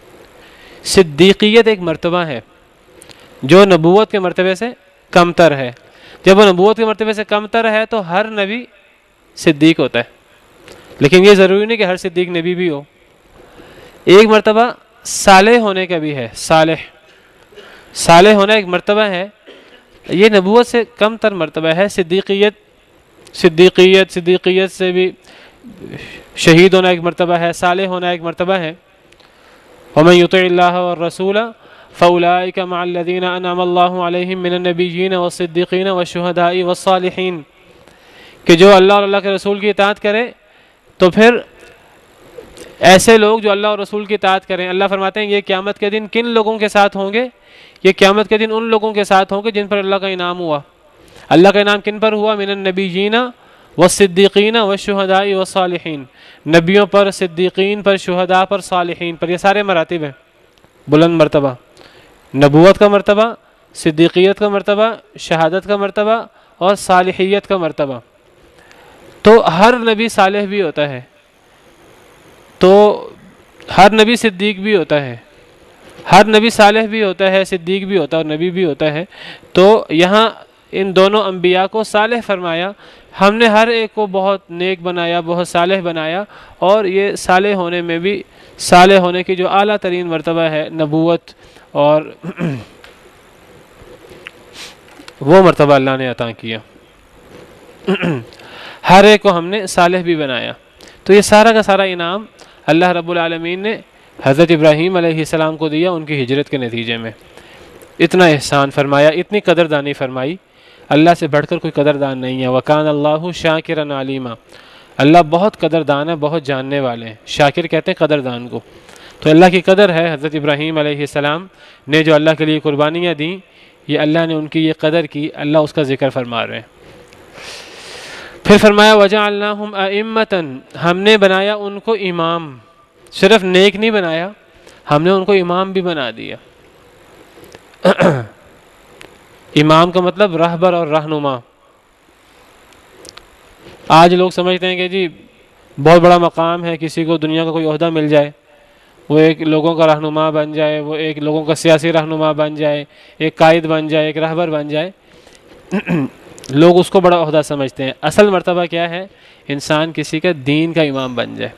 صدیقیت ایک مرتبہ ہے جو نبوت کے مرتبے سے کم تر ہے، جب وہ نبوت کے مرتبے سے کم تر ہے تو ہر نبی صدیق ہوتا ہے، لیکن یہ ضروری نہیں کہ ہر صدیق نبی بھی ہو، ایک مرتبہ صالح ہونے کا بھی ہے، صالح صالح ہونا ایک مرتبہ ہے، یہ نبوت سے کم تر مرتبہ ہے، صدیقیت صدیقیت صدیقیت سے بھی شہید ہونا ایک مرتبہ ہے، صالح ہونا ایک مرتبہ ہے، وَمَن يُطِعِ اللَّهَ وَالرَّسُولَ فَأُولَٰئِكَ مَعَ الَّذِينَ أَنْعَمَ اللَّهُ عَلَيْهِم مِّنَ النَّبِيِّينَ وَالصِّدِّيقِينَ وَالشُّهَدَاءِ وَالصَّالِحِينَ، کہ جو اللہ اور اللہ کے رسول کی اطاعت کرے تو پھر ایسے لوگ جو اللہ اور رسول کی اطاعت کریں، اللہ فرماتے ہیں یہ قیامت کے دن کن لوگوں کے ساتھ ہوں گے؟ یہ قیامت کے دن ان لوگوں کے ساتھ ہوں گے جن پر اللہ کا انعام ہوا، اللہ کا انعام کن پر ہوا؟ من النبیین والصدیقین والشہداء والصالحین، نبیوں پر، صدیقین پر، شہداء پر، صالحین پر، یہ سارے مراتب ہیں، بلند مرتبہ، نبوت کا مرتبہ، صدیقیت کا مرتبہ، شہادت کا مرتبہ اور صالحیت کا مرتبہ، تو ہر نبی صالح بھی ہوتا ہے، تو ہر نبی صدیق بھی ہوتا ہے، ہر نبی صالح بھی ہوتا ہے، صدیق بھی ہوتا ہے اور نبی بھی ہوتا ہے، تو یہاں ان دونوں انبیاء کو صالح فرمایا، ہم نے ہر ایک کو بہت نیک بنایا، بہت صالح بنایا، اور یہ صالح ہونے میں بھی صالح ہونے کی جو اعلیٰ ترین مرتبہ ہے نبوت، اور وہ مرتبہ اللہ نے عطا کیا، ہر ایک کو ہم نے صالح بھی بنایا، تو یہ سارا کا سارا انعام اللہ رب العالمین نے حضرت ابراہیم علیہ السلام کو دیا ان کی ہجرت کے نتیجے میں، اتنا احسان فرمایا، اتنی قدردانی فرمائی، اللہ سے بڑھ کر کوئی قدردان نہیں ہے، وَكَانَ اللَّهُ شَاكِرًا عَلِيمًا، اللہ بہت قدردان ہے، بہت جاننے والے ہیں، شاکر کہتے ہیں قدردان کو، تو اللہ کی قدر ہے، حضرت ابراہیم علیہ السلام نے جو اللہ کے لیے قربانیاں دیں، یہ اللہ نے ان کی یہ قدر کی، اللہ اس کا ذکر فرما رہے ہیں۔ پھر فرمایا وَجَعَلْنَاهُمْ أَئِمَّةً، ہم نے بنایا ان کو امام، صرف نیک نہیں بنایا، ہم نے ان کو امام بھی بنا دیا۔ امام کا مطلب رہبر اور رہنما۔ آج لوگ سمجھتے ہیں کہ جی بہت بڑا مقام ہے، کسی کو دنیا کا کوئی عہدہ مل جائے، وہ ایک لوگوں کا رہنما بن جائے، وہ ایک لوگوں کا سیاسی رہنما بن جائے، ایک قائد بن جائے، ایک رہبر بن جائے، لوگ اس کو بڑا عہدہ سمجھتے ہیں۔ اصل مرتبہ کیا ہے؟ انسان کسی کا دین کا امام بن جائے،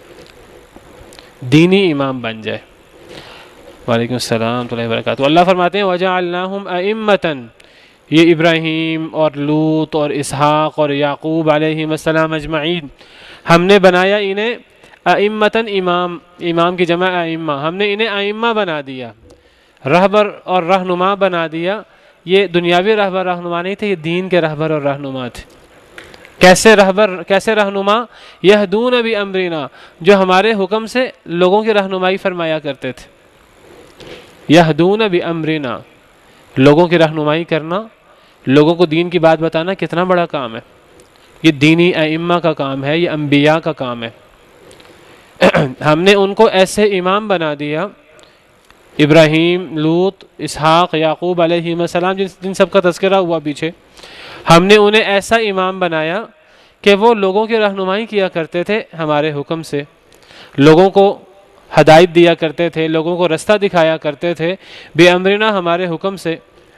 دینی امام بن جائے۔ وعلیکم السلام ورحمۃ اللہ وبرکاتہ۔ اللہ فرماتے ہیں وَجَعَلْنَاهُمْ أَئِمَّةً یہ ابراہیم اور لوط اور اسحاق اور یعقوب علیہ السلام اجمعین، ہم نے بنایا انہیں ائمتاً امام، امام کی جمع ائمہ، ہم نے انہیں ائمہ بنا دیا، رہبر اور رہنما بنا دیا۔ یہ دنیاوی رہبر رہنما نہیں تھے، یہ دین کے رہبر اور رہنما تھے۔ کیسے رہبر، کیسے رہنما؟ یہدون بامرنا، جو ہمارے حکم سے لوگوں کی رہنمائی فرمایا کرتے تھے۔ یہدون بامرنا، لوگوں کی رہنمائی کرنا، لوگوں کو دین کی بات بتانا کتنا بڑا کام ہے۔ یہ دینی ائمہ کا کام ہے، یہ انبیاء کا کام ہے۔ ہم نے ان کو ایسے امام بنا دیا، ابراہیم، لوط، اسحاق، یعقوب علیہ السلام، جن سب کا تذکرہ ہوا پیچھے، ہم نے انہیں ایسا امام بنایا کہ وہ لوگوں کی رہنمائی کیا کرتے تھے ہمارے حکم سے، لوگوں کو ہدایت دیا کرتے تھے، لوگوں کو رستہ دکھایا کرتے تھے، بے امرنا، ہمارے حکم سے۔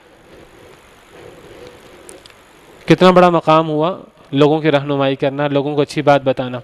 کتنا بڑا مقام ہوا لوگوں کی رہنمائی کرنا، لوگوں کو اچھی بات بتانا۔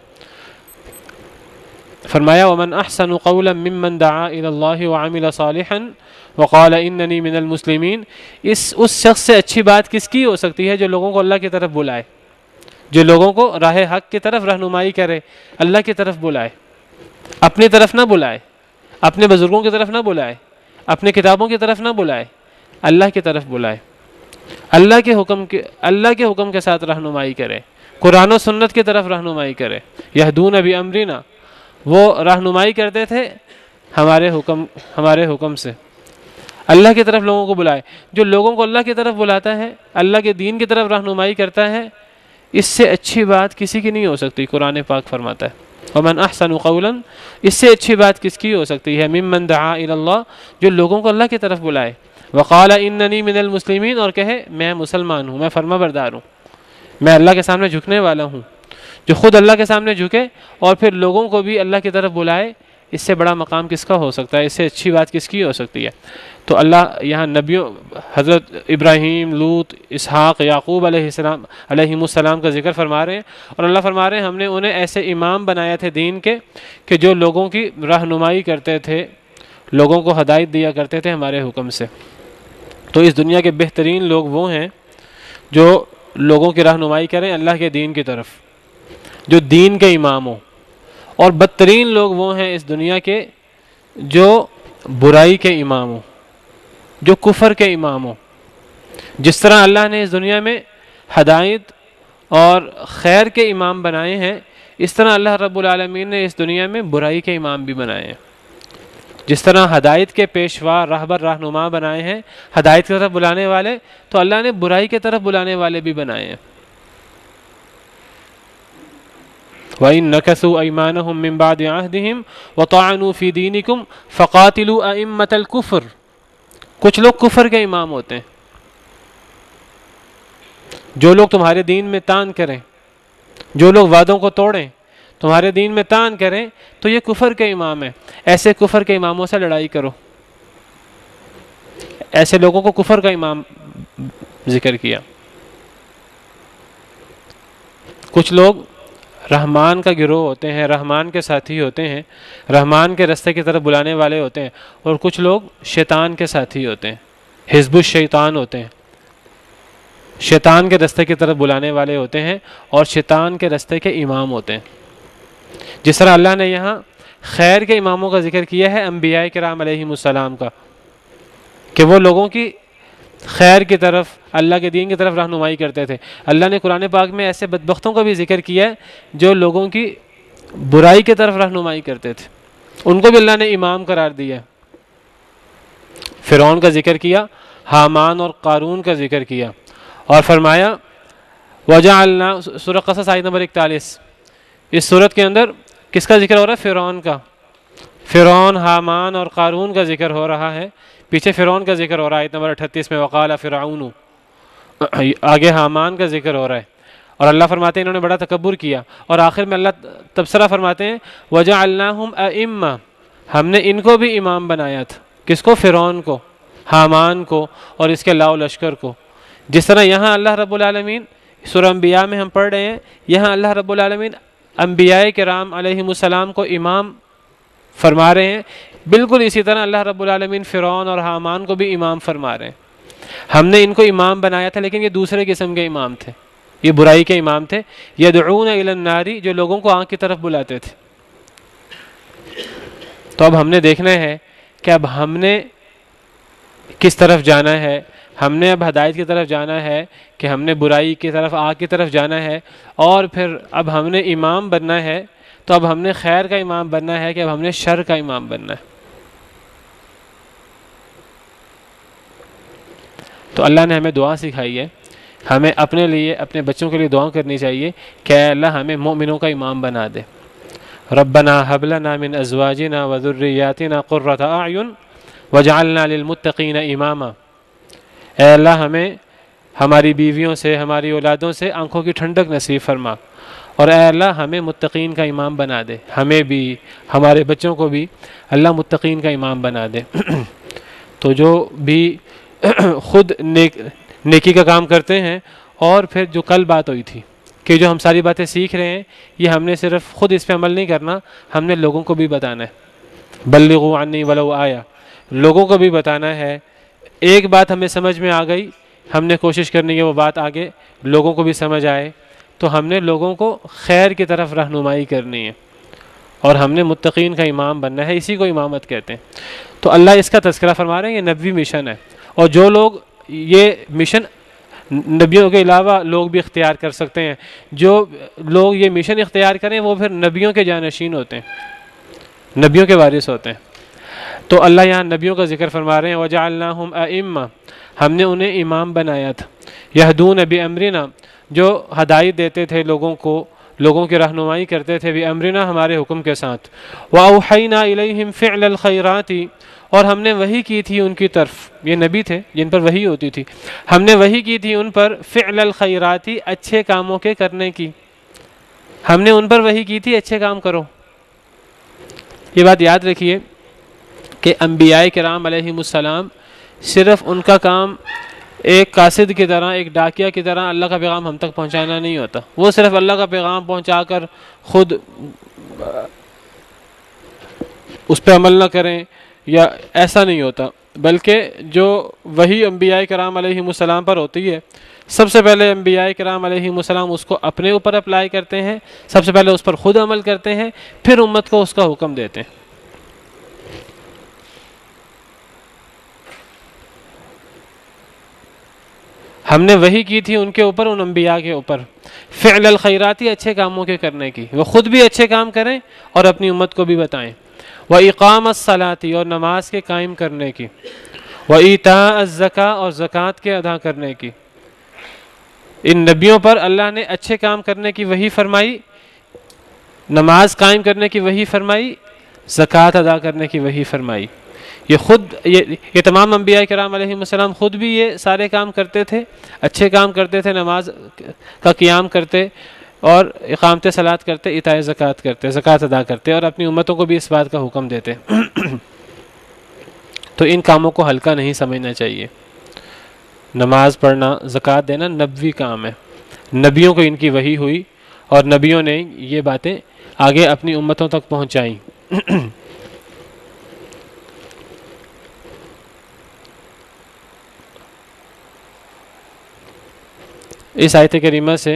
فرمایا وَمَنْ أَحْسَنُ قَوْلًا مِّمَّنْ دَعَا إِلَى اللَّهِ وَعَمِلَ صَالِحًا وَقَالَ إِنَّنِي مِنَ الْمُسْلِمِينَ۔ اس اس شخص سے اچھی بات کس کی ہو سکتی ہے جو لوگوں کو اللہ کی طرف بلائے، جو لوگوں کو راہ حق کی طرف رہنمائی کرے، اللہ کی طرف بلائے، اپنی طرف نہ بلائے، اپنے بزرگوں کی طرف نہ بلائے، اپنے کتابوں کی طرف نہ بلائے، اللہ کی طرف بلائے، اللہ کے حکم کے اللہ کے حکم کے ساتھ رہنمائی کرے، قرآن و سنت کی طرف رہنمائی کرے۔ یہدون بامرنا، وہ رہنمائی کرتے تھے ہمارے حکم ہمارے حکم سے، اللہ کی طرف لوگوں کو بلائے۔ جو لوگوں کو اللہ کی طرف بلاتا ہے، اللہ کے دین کی طرف رہنمائی کرتا ہے، اس سے اچھی بات کسی کی نہیں ہو سکتی۔ قرآن پاک فرماتا ہے وَمَنْ أَحْسَنُ قَوْلًا، اس سے اچھی بات کس کی ہو سکتی ہے؟ مِمَّنْ دَعَا إِلَى اللَّهِ، جو لوگوں کو اللہ کی طرف بلائے، وَقَالَ إِنَّنِي مِنَ الْمُسْلِمِينَ، اور کہے میں مسلمان ہوں، میں فرما بردار ہوں، میں اللہ کے سامنے جھکنے والا ہوں۔ جو خود اللہ کے سامنے جھکے اور پھر لوگوں کو بھی اللہ کی طرف بلائے، اس سے بڑا مقام کس کا ہو سکتا ہے؟ اس سے اچھی بات کس کی ہو سکتی ہے؟ تو اللہ یہاں نبیوں، حضرت ابراہیم، لوط، اسحاق، یعقوب علیہ السلام علیہ السلام کا ذکر فرما رہے ہیں، اور اللہ فرما رہے ہیں ہم نے انہیں ایسے امام بنایا تھے دین کے کہ جو لوگوں کی رہنمائی کرتے تھے، لوگوں کو ہدایت دیا کرتے تھے ہمارے حکم سے۔ تو اس دنیا کے بہترین لوگ وہ ہیں جو لوگوں کی رہنمائی کریں اللہ کے دین کی طرف، جو دین کے امام ہوں، اور بدترین لوگ وہ ہیں اس دنیا کے جو برائی کے امام ہوں، جو کفر کے امام ہوں۔ جس طرح اللہ نے اس دنیا میں ہدایت اور خیر کے امام بنائے ہیں، اس طرح اللہ رب العالمین نے اس دنیا میں برائی کے امام بھی بنائے ہیں۔ جس طرح ہدایت کے پیشوا، راہبر، رہنما بنائے ہیں، ہدایت کی طرف بلانے والے، تو اللہ نے برائی کی طرف بلانے والے بھی بنائے ہیں۔ وَإِن نَكَثُوا أَيْمَانَهُم مِّن بَعْدِ عَهْدِهِمْ وَطَعَنُوا فِي دِينِكُمْ فَقَاتِلُوا أَئِمَّةَ الْكُفْرِ۔ کچھ لوگ کفر کے امام ہوتے ہیں، جو لوگ تمہارے دین میں تان کریں، جو لوگ وعدوں کو توڑیں، تمہارے دین میں تان کریں، تو یہ کفر کے امام ہیں۔ ایسے کفر کے اماموں سے لڑائی کرو۔ ایسے لوگوں کو کفر کا امام ذکر کیا۔ کچھ لوگ رحمان کا گروہ ہوتے ہیں، رحمان کے ساتھی ہوتے ہیں، رحمان کے رستے کی طرف بلانے والے ہوتے ہیں، اور کچھ لوگ شیطان کے ساتھی ہوتے ہیں، حزب الشیطان ہوتے ہیں، شیطان کے رستے کی طرف بلانے والے ہوتے ہیں، اور شیطان کے رستے کے امام ہوتے ہیں۔ جس طرح اللہ نے یہاں خیر کے اماموں کا ذکر کیا ہے انبیاء کرام علیہم السلام کا، کہ وہ لوگوں کی خیر کی طرف، اللہ کے دین کی طرف رہنمائی کرتے تھے۔ اللہ نے قرآن پاک میں ایسے بدبختوں کا بھی ذکر کیا ہے جو لوگوں کی برائی کی طرف رہنمائی کرتے تھے، ان کو بھی اللہ نے امام قرار دیا۔ فرعون کا ذکر کیا، حامان اور قارون کا ذکر کیا، اور فرمایا وجعلنا، سورہ قصص آیت نمبر اکتالیس، اس سورت کے اندر کس کا ذکر ہو رہا ہے؟ فرعون کا۔ فرعون، حامان اور قارون کا ذکر ہو رہا ہے، پیچھے فرعون کا ذکر ہو رہا ہے آیت نمبر اٹھتیس میں، وقال فرعون، آگے حامان کا ذکر ہو رہا ہے، اور اللہ فرماتے ہیں انہوں نے بڑا تکبر کیا، اور آخر میں اللہ تبصرہ فرماتے ہیں وجعلناہم ائمہ، ہم نے ان کو بھی امام بنایا تھا۔ کس کو؟ فرعون کو، حامان کو، اور اس کے لاؤ لشکر کو۔ جس طرح یہاں اللہ رب العالمین سورہ انبیاء میں ہم پڑھ رہے ہیں، یہاں اللہ رب العالمین انبیاء کرام علیہم السلام کو امام فرما رہے ہیں، بالکل اسی طرح اللہ رب العالمین فرعون اور حامان کو بھی امام فرما رہے ہیں۔ ہم نے ان کو امام بنایا تھا لیکن یہ دوسرے قسم کے امام تھے، یہ برائی کے امام تھے، یدعون الی النار، جو لوگوں کو آگ کی طرف بلاتے تھے۔ تو اب ہم نے دیکھنا ہے کہ اب ہم نے کس طرف جانا ہے، ہم نے اب ہدایت کی طرف جانا ہے کہ ہم نے برائی کی طرف، آگ کی طرف جانا ہے، اور پھر اب ہم نے امام بننا ہے، تو اب ہم نے خیر کا امام بننا ہے کہ اب ہم نے شر کا امام بننا ہے۔ تو اللہ نے ہمیں دعا سکھائی ہے، ہمیں اپنے لیے، اپنے بچوں کے لیے دعا کرنی چاہیے کہ اے اللہ ہمیں مومنوں کا امام بنا دے۔ ربنا هب لنا من ازواجنا وذرياتنا قرة اعین وجعلنا للمتقین اماما، اے اللہ ہمیں ہماری بیویوں سے، ہماری اولادوں سے آنکھوں کی ٹھنڈک نصیب فرما، اور اے اللہ ہمیں متقین کا امام بنا دے، ہمیں بھی ہمارے بچوں کو بھی اللہ متقین کا امام بنا دے۔ تو جو بھی خود نیک نیکی کا کام کرتے ہیں، اور پھر جو کل بات ہوئی تھی کہ جو ہم ساری باتیں سیکھ رہے ہیں، یہ ہم نے صرف خود اس پہ عمل نہیں کرنا، ہم نے لوگوں کو بھی بتانا ہے۔ بلغوا عنی ولو آیا، لوگوں کو بھی بتانا ہے۔ ایک بات ہمیں سمجھ میں آ گئی، ہم نے کوشش کرنی ہے وہ بات آگے لوگوں کو بھی سمجھ آئے، تو ہم نے لوگوں کو خیر کی طرف رہنمائی کرنی ہے، اور ہم نے متقین کا امام بننا ہے، اسی کو امامت کہتے ہیں۔ تو اللہ اس کا تذکرہ فرما رہے ہیں، یہ نبوی مشن ہے، اور جو لوگ یہ مشن نبیوں کے علاوہ لوگ بھی اختیار کر سکتے ہیں، جو لوگ یہ مشن اختیار کریں وہ پھر نبیوں کے جانشین ہوتے ہیں، نبیوں کے وارث ہوتے ہیں۔ تو اللہ یہاں نبیوں کا ذکر فرما رہے ہیں، وَجَعَلْنَاهُمْ أَئِمَّةً، ہم نے انہیں امام بنایا تھا، يَهْدُونَ بِأَمْرِنَا، جو ہدایت دیتے تھے لوگوں کو، لوگوں کی رہنمائی کرتے تھے، بِأَمْرِنَا ہمارے حکم کے ساتھ، وَأَوْحَيْنَا إِلَيْهِمْ فِعْلَ الْخَيْرَاتِ، اور ہم نے وحی کی تھی ان کی طرف، یہ نبی تھے جن پر وحی ہوتی تھی، ہم نے وحی کی تھی ان پر فعل الخیرات، اچھے کاموں کے کرنے کی، ہم نے ان پر وحی کی تھی اچھے کام کرو۔ یہ بات یاد رکھیے کہ انبیاء کرام علیہم السلام صرف ان کا کام ایک قاصد کی طرح، ایک ڈاکیہ کی طرح اللہ کا پیغام ہم تک پہنچانا نہیں ہوتا، وہ صرف اللہ کا پیغام پہنچا کر خود اس پہ عمل نہ کریں یا ایسا نہیں ہوتا، بلکہ جو وحی انبیاء کرام علیہم السلام پر ہوتی ہے، سب سے پہلے انبیاء کرام علیہم السلام اس کو اپنے اوپر اپلائی کرتے ہیں، سب سے پہلے اس پر خود عمل کرتے ہیں، پھر امت کو اس کا حکم دیتے ہیں۔ ہم نے وحی کی تھی ان کے اوپر، ان انبیاء کے اوپر، فعل الخیراتی، اچھے کاموں کے کرنے کی، وہ خود بھی اچھے کام کریں اور اپنی امت کو بھی بتائیں، وَإِقَامَ الصَّلَاةِ، اور نماز کے قائم کرنے کی، وَإِيتَاءَ الزَّكَاةِ، اور زکوٰۃ کے ادا کرنے کی۔ ان نبیوں پر اللہ نے اچھے کام کرنے کی وحی فرمائی، نماز قائم کرنے کی وحی فرمائی، زکوٰۃ ادا کرنے کی وحی فرمائی۔ یہ خود یہ, یہ تمام انبیاء کرام علیہ السلام خود بھی یہ سارے کام کرتے تھے، اچھے کام کرتے تھے، نماز کا قیام کرتے اور اقامت صلاۃ کرتے، ایتاء زکوٰۃ کرتے، زکوٰۃ ادا کرتے، اور اپنی امتوں کو بھی اس بات کا حکم دیتے۔ تو ان کاموں کو ہلکا نہیں سمجھنا چاہیے۔ نماز پڑھنا، زکوٰۃ دینا نبوی کام ہے، نبیوں کو ان کی وحی ہوئی اور نبیوں نے یہ باتیں آگے اپنی امتوں تک پہنچائیں۔ اس آیت کریمہ سے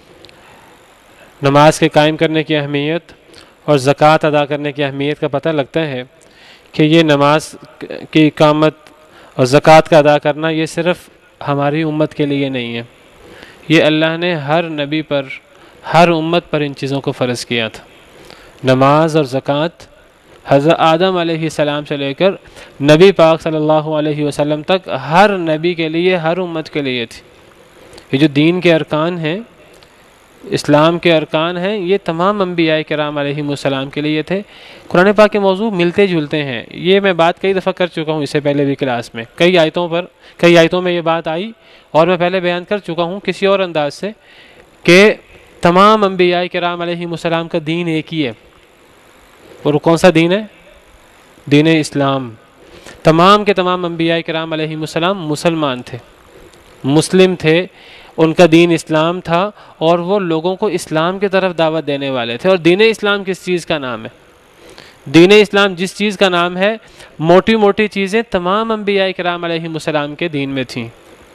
نماز کے قائم کرنے کی اہمیت اور زکوٰۃ ادا کرنے کی اہمیت کا پتہ لگتا ہے کہ یہ نماز کی اقامت اور زکوٰۃ کا ادا کرنا یہ صرف ہماری امت کے لیے نہیں ہے، یہ اللہ نے ہر نبی پر، ہر امت پر ان چیزوں کو فرض کیا تھا۔ نماز اور زکوٰۃ حضرت آدم علیہ السلام سے لے کر نبی پاک صلی اللہ علیہ وسلم تک ہر نبی کے لیے، ہر امت کے لیے تھی۔ یہ جو دین کے ارکان ہیں، اسلام کے ارکان ہیں، یہ تمام انبیاء کرام علیہ السلام کے لیے تھے۔ قرآن پاک کے موضوع ملتے جلتے ہیں، یہ میں بات کئی دفعہ کر چکا ہوں اس سے پہلے بھی کلاس میں، کئی آیتوں پر کئی آیتوں میں یہ بات آئی، اور میں پہلے بیان کر چکا ہوں کسی اور انداز سے کہ تمام انبیاء کرام علیہ السلام کا دین ایک ہی ہے، اور وہ کون سا دین ہے؟ دین اسلام۔ تمام کے تمام انبیاء کرام علیہ السلام مسلمان تھے، مسلم تھے، ان کا دین اسلام تھا، اور وہ لوگوں کو اسلام کی طرف دعوت دینے والے تھے۔ اور دین اسلام کس چیز کا نام ہے؟ دین اسلام جس چیز کا نام ہے، موٹی موٹی چیزیں تمام انبیاء کرام علیہ السلام کے دین میں تھیں۔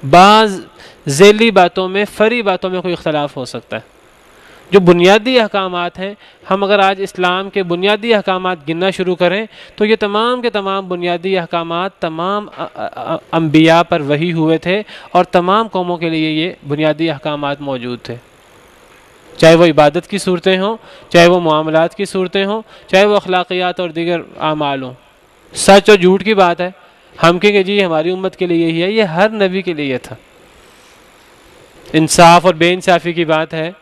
بعض ذیلی باتوں میں، فری باتوں میں کوئی اختلاف ہو سکتا ہے۔ جو بنیادی احکامات ہیں، ہم اگر آج اسلام کے بنیادی احکامات گننا شروع کریں تو یہ تمام کے تمام بنیادی احکامات تمام انبیاء پر وحی ہوئے تھے، اور تمام قوموں کے لیے یہ بنیادی احکامات موجود تھے، چاہے وہ عبادت کی صورتیں ہوں، چاہے وہ معاملات کی صورتیں ہوں، چاہے وہ اخلاقیات اور دیگر اعمال ہوں۔ سچ اور جھوٹ کی بات ہے، ہم کہیں کہ جی ہماری امت کے لیے یہی ہے، یہ ہر نبی کے لیے تھا۔ انصاف اور بے انصافی کی بات ہے،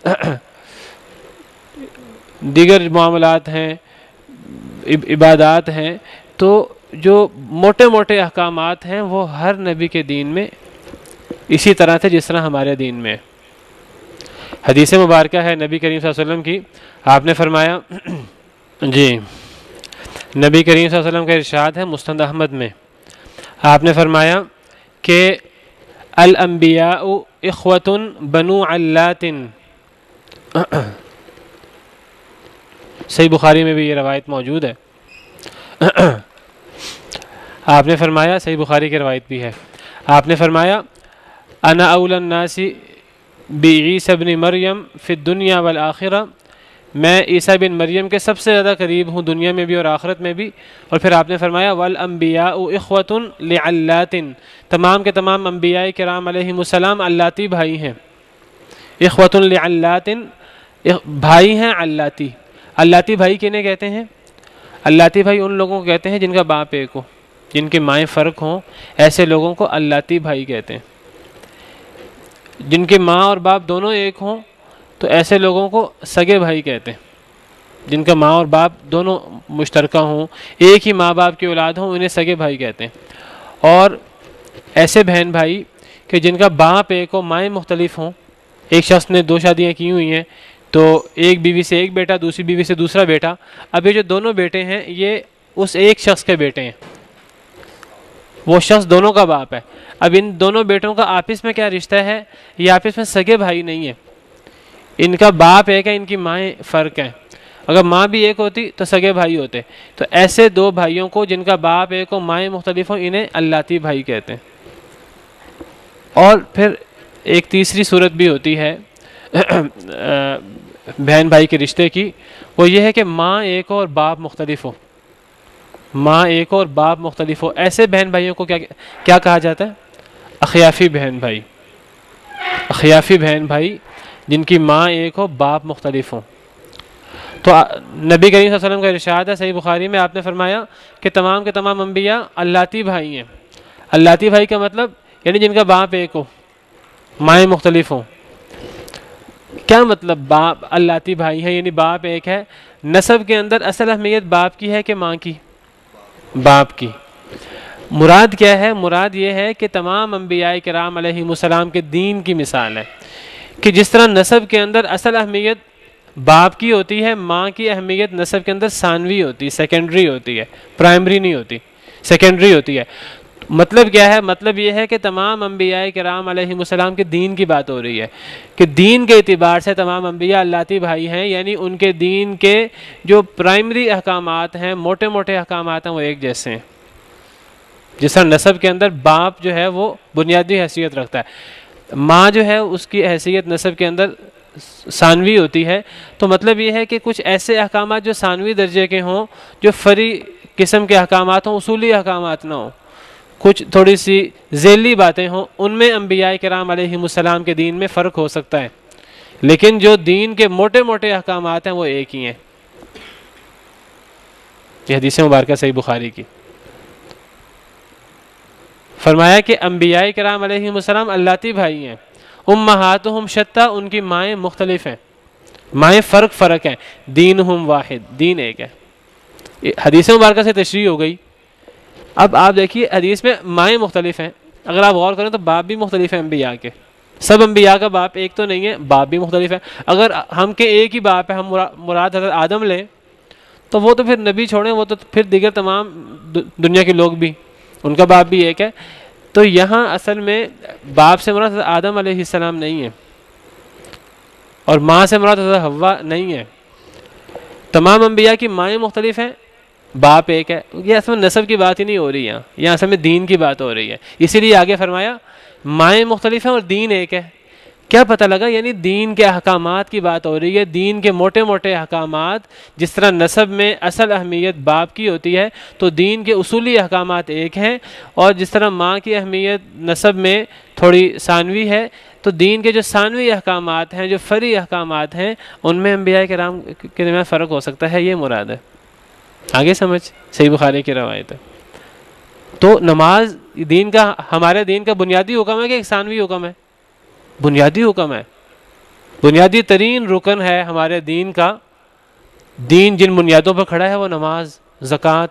دیگر معاملات ہیں، عبادات ہیں، تو جو موٹے موٹے احکامات ہیں وہ ہر نبی کے دین میں اسی طرح تھے جس طرح ہمارے دین میں۔ حدیث مبارکہ ہے نبی کریم صلی اللہ علیہ وسلم کی، آپ نے فرمایا جی نبی کریم صلی اللہ علیہ وسلم کا ارشاد ہے مسند احمد میں، آپ نے فرمایا کہ الانبیاء اخوۃ بنو علات، صحیح بخاری میں بھی یہ روایت موجود ہے۔ آپ نے فرمایا، صحیح بخاری کی روایت بھی ہے، آپ نے فرمایا انا اول الناس بعیسی ابن مریم فی الدنیا والآخرہ، میں عیسیٰ بن مریم کے سب سے زیادہ قریب ہوں دنیا میں بھی اور آخرت میں بھی۔ اور پھر آپ نے فرمایا والانبیاء اخوۃ لعلات، تمام کے تمام انبیاء کرام علیہم السلام علاتی بھائی ہیں۔ اخوۃ لعلات، بھائی ہیں علاتی۔ علاتی بھائی کنہیں کہتے ہیں؟ علاتی بھائی ان لوگوں کو کہتے ہیں جن کا باپ ایک ہو، جن کے مائیں فرق ہوں، ایسے لوگوں کو علاتی بھائی کہتے ہیں۔ جن کے ماں اور باپ دونوں ایک ہوں تو ایسے لوگوں کو سگے بھائی کہتے ہیں۔ جن کا ماں اور باپ دونوں مشترکہ ہوں، ایک ہی ماں باپ کی اولاد ہوں، انہیں سگے بھائی کہتے ہیں۔ اور ایسے بہن بھائی کہ جن کا باپ ایک ہو، مائیں مختلف ہوں، ایک شخص نے دو شادیاں کی ہوئی ہیں تو ایک بیوی سے ایک بیٹا، دوسری بیوی سے دوسرا بیٹا، اب یہ جو دونوں بیٹے ہیں یہ اس ایک شخص کے بیٹے ہیں، وہ شخص دونوں کا باپ ہے۔ اب ان دونوں بیٹوں کا آپس میں کیا رشتہ ہے؟ یہ آپس میں سگے بھائی نہیں ہیں، ان کا باپ ایک ہے، ان کی مائیں فرق ہیں۔ اگر ماں بھی ایک ہوتی تو سگے بھائی ہوتے۔ تو ایسے دو بھائیوں کو جن کا باپ ایک ہو، مائیں مختلف ہوں، انہیں علاتی بھائی کہتے ہیں۔ اور پھر ایک تیسری صورت بھی ہوتی ہے بہن بھائی کے رشتے کی، وہ یہ ہے کہ ماں ایک ہو اور باپ مختلف ہو، ماں ایک ہو اور باپ مختلف ہو۔ ایسے بہن بھائیوں کو کیا کیا کہا جاتا ہے؟ اخیافی بہن بھائی۔ اخیافی بہن بھائی جن کی ماں ایک ہو، باپ مختلف ہوں۔ تو نبی کریم صلی اللہ علیہ وسلم کا ارشاد ہے صحیح بخاری میں، آپ نے فرمایا کہ تمام کے تمام انبیاء علاتی بھائی ہیں۔ علاتی بھائی کا مطلب یعنی جن کا باپ ایک ہو، مائیں مختلف ہوں۔ کیا مطلب باپ علاتی بھائی ہیں یعنی باپ ایک ہے؟ نسب کے اندر اصل اہمیت باپ کی ہے کہ ماں کی؟ باپ کی۔ مراد کیا ہے؟ مراد یہ ہے کہ تمام انبیاء کرام علیہم السلام کے دین کی مثال ہے کہ جس طرح نسب کے اندر اصل اہمیت باپ کی ہوتی ہے، ماں کی اہمیت نسب کے اندر ثانوی ہوتی ہے، سیکنڈری ہوتی ہے، پرائمری نہیں ہوتی، سیکنڈری ہوتی ہے۔ مطلب کیا ہے؟ مطلب یہ ہے کہ تمام انبیاء کرام علیہم السلام کے دین کی بات ہو رہی ہے کہ دین کے اعتبار سے تمام انبیاء علاتی بھائی ہیں، یعنی ان کے دین کے جو پرائمری احکامات ہیں، موٹے موٹے احکامات ہیں، وہ ایک جیسے ہیں۔ جس طرح نسب کے اندر باپ جو ہے وہ بنیادی حیثیت رکھتا ہے، ماں جو ہے اس کی حیثیت نسب کے اندر ثانوی ہوتی ہے، تو مطلب یہ ہے کہ کچھ ایسے احکامات جو ثانوی درجے کے ہوں، جو فری قسم کے احکامات ہوں، اصولی احکامات نہ ہوں، کچھ تھوڑی سی ذیلی باتیں ہوں، ان میں انبیاء کرام علیہم السلام کے دین میں فرق ہو سکتا ہے، لیکن جو دین کے موٹے موٹے احکامات ہیں وہ ایک ہی ہیں۔ یہ حدیث مبارکہ صحیح بخاری کی۔ فرمایا کہ انبیاء کرام علیہم السلام علاتی بھائی ہیں، امہاتہم شتیٰ، ان کی مائیں مختلف ہیں، مائیں فرق فرق ہیں، دینہم واحد، دین ایک ہے۔ حدیث مبارکہ سے تشریح ہو گئی۔ اب آپ دیکھیے حدیث میں مائیں مختلف ہیں، اگر آپ غور کریں تو باپ بھی مختلف ہیں انبیاء کے، سب انبیاء کا باپ ایک تو نہیں ہے، باپ بھی مختلف ہے۔ اگر ہم کے ایک ہی باپ ہے، ہم مراد حضرت آدم لیں تو وہ تو پھر نبی چھوڑیں، وہ تو پھر دیگر تمام دنیا کے لوگ بھی، ان کا باپ بھی ایک ہے۔ تو یہاں اصل میں باپ سے مراد حضرت آدم علیہ السلام نہیں ہے، اور ماں سے مراد حضرت حوا نہیں ہے۔ تمام انبیاء کی مائیں مختلف ہیں، باپ ایک ہے۔ یہ اصل میں نسب کی بات ہی نہیں ہو رہی ہے، یہاں اصل میں دین کی بات ہو رہی ہے۔ اسی لیے آگے فرمایا مائیں مختلف ہیں اور دین ایک ہے. کیا پتہ لگا؟ یعنی دین کے احکامات کی بات ہو رہی ہے، دین کے موٹے موٹے احکامات. جس طرح نسب میں اصل اہمیت باپ کی ہوتی ہے تو دین کے اصولی احکامات ایک ہیں، اور جس طرح ماں کی اہمیت نسب میں تھوڑی ثانوی ہے تو دین کے جو ثانوی احکامات ہیں، جو فرعی احکامات ہیں، ان میں انبیاء کرام کے درمیان فرق ہو سکتا ہے. یہ مراد ہے. آگے سمجھ؟ صحیح بخاری کی روایت ہے. تو نماز دین کا، ہمارے دین کا بنیادی حکم ہے کہ ایک ثانوی حکم ہے؟ بنیادی حکم ہے، بنیادی ترین رکن ہے ہمارے دین کا. دین جن بنیادوں پر کھڑا ہے وہ نماز، زکوٰۃ،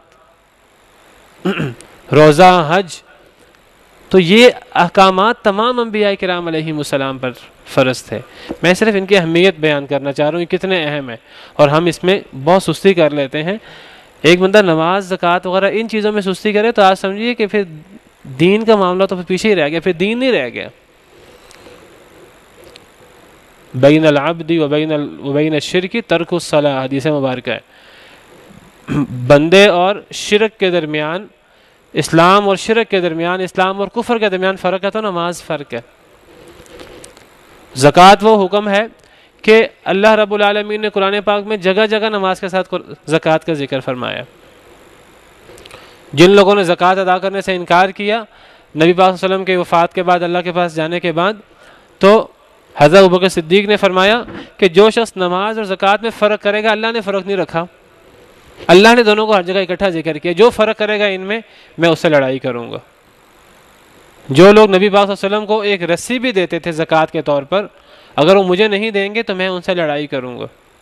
روزہ، حج. تو یہ احکامات تمام انبیاء کرام علیہم السلام پر فرض تھے. میں صرف ان کی اہمیت بیان کرنا چاہ رہا ہوں، یہ کتنے اہم ہیں، اور ہم اس میں بہت سستی کر لیتے ہیں. ایک بندہ نماز، زکوٰۃ وغیرہ ان چیزوں میں سستی کرے تو آپ سمجھیے کہ پھر دین کا معاملہ تو پھر پیچھے ہی رہ گیا، پھر دین نہیں رہ گیا. بین العبد و بین وبین الشرک ترک الصلاۃ، حدیث مبارکہ ہے. بندے اور شرک کے درمیان، اسلام اور شرک کے درمیان، اسلام اور کفر کے درمیان فرق ہے تو نماز فرق ہے. زکوٰۃ وہ حکم ہے کہ اللہ رب العالمین نے قرآن پاک میں جگہ جگہ نماز کے ساتھ زکوٰۃ کا ذکر فرمایا. جن لوگوں نے زکوٰۃ ادا کرنے سے انکار کیا نبی پاک صلی اللہ علیہ وسلم کے وفات کے بعد، اللہ کے پاس جانے کے بعد، تو حضرت ابوبکر صدیق نے فرمایا کہ جو شخص نماز اور زکوٰۃ میں فرق کرے گا، اللہ نے فرق نہیں رکھا، اللہ نے دونوں کو ہر جگہ اکٹھا ذکر کیا، جو فرق کرے گا ان میں میں اس سے لڑائی کروں گا. جو لوگ نبی پاک صلی اللہ علیہ وسلم کو ایک رسی بھی دیتے تھے زکوٰۃ کے طور پر، اگر وہ مجھے نہیں دیں گے تو میں ان سے لڑائی کروں گا.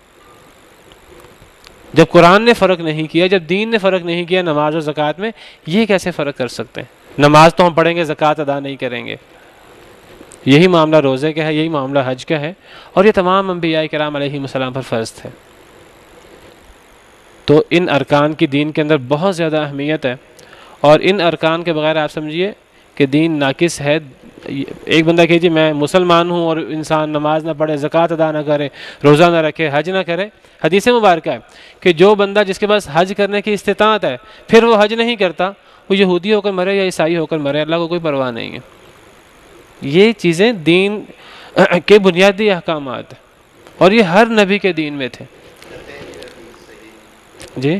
جب قرآن نے فرق نہیں کیا، جب دین نے فرق نہیں کیا نماز اور زکوٰۃ میں، یہ کیسے فرق کر سکتے ہیں؟ نماز تو ہم پڑھیں گے، زکوٰۃ ادا نہیں کریں گے. یہی معاملہ روزے کا ہے، یہی معاملہ حج کا ہے، اور یہ تمام انبیاء کرام علیہم السلام پر فرض تھے. تو ان ارکان کی دین کے اندر بہت زیادہ اہمیت ہے، اور ان ارکان کے بغیر آپ سمجھیے کہ دین ناقص ہے. ایک بندہ کہیے جی میں مسلمان ہوں اور انسان نماز نہ پڑھے، زکوٰۃ ادا نہ کرے، روزہ نہ رکھے، حج نہ کرے. حدیث مبارکہ ہے کہ جو بندہ جس کے پاس حج کرنے کی استطاعت ہے پھر وہ حج نہیں کرتا، وہ یہودی ہو کر مرے یا عیسائی ہو کر مرے، اللہ کو کوئی پرواہ نہیں ہے. یہ چیزیں دین کے بنیادی احکامات ہیں، اور یہ ہر نبی کے دین میں تھے. جی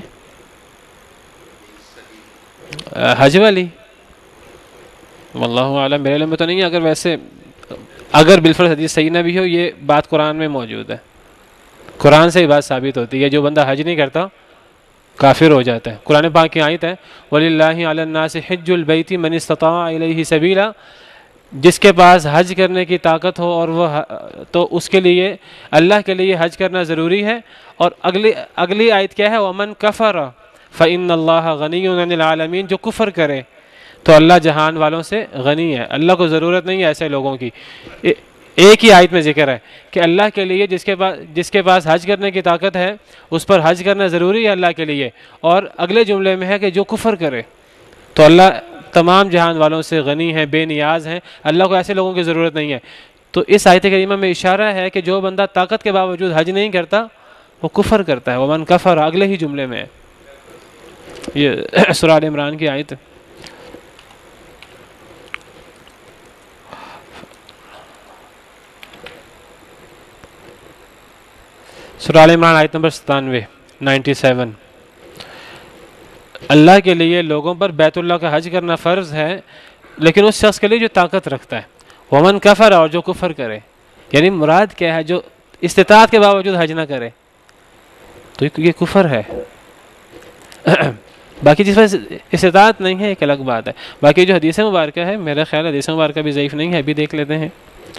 حج والی واللہ اعلم، میرے علم میں تو نہیں ہے. اگر ویسے اگر بالفرض حدیث صحیح نہ بھی ہو، یہ بات قرآن میں موجود ہے، قرآن سے ہی بات ثابت ہوتی ہے. جو بندہ حج نہیں کرتا کافر ہو جاتا ہے. قرآن پاک کی آیت ہے وَلِلَّهِ عَلَى النَّاسِ حِجُّ الْبَيْتِ مَنِ اسْتَطَاعَ إِلَيْهِ سَبِيلًا. جس کے پاس حج کرنے کی طاقت ہو اور وہ تو اس کے لیے، اللہ کے لیے حج کرنا ضروری ہے. اور اگلی اگلی آیت کیا ہے؟ وَمَنْ كَفَرَ فَإِنَّ اللَّهَ غَنِيٌّ عَنِ الْعَالَمِينَ. جو کفر کرے تو اللہ جہان والوں سے غنی ہے، اللہ کو ضرورت نہیں ہے ایسے لوگوں کی. ایک ہی آیت میں ذکر ہے کہ اللہ کے لیے جس کے پاس جس کے پاس حج کرنے کی طاقت ہے اس پر حج کرنا ضروری ہے اللہ کے لیے. اور اگلے جملے میں ہے کہ جو کفر کرے تو اللہ تمام جہان والوں سے غنی ہے، بے نیاز ہیں، اللہ کو ایسے لوگوں کی ضرورت نہیں ہے. تو اس آیت کریمہ میں اشارہ ہے کہ جو بندہ طاقت کے باوجود حج نہیں کرتا وہ کفر کرتا ہے. ومن کفر اگلے ہی جملے میں ہے، یہ سورہ آل عمران کی آیت. سورہ آل عمران آیت نمبر ستانوے نائنٹی سیون. اللہ کے لیے لوگوں پر بیت اللہ کا حج کرنا فرض ہے، لیکن اس شخص کے لیے جو طاقت رکھتا ہے. ومن کفر، اور جو کفر کرے، یعنی مراد کیا ہے؟ جو استطاعت کے باوجود حج نہ کرے تو یہ کفر ہے. باقی جس پر استطاعت نہیں ہے ایک الگ بات ہے. باقی جو حدیث مبارکہ ہے میرا خیال حدیث مبارکہ بھی ضعیف نہیں ہے، ابھی دیکھ لیتے ہیں.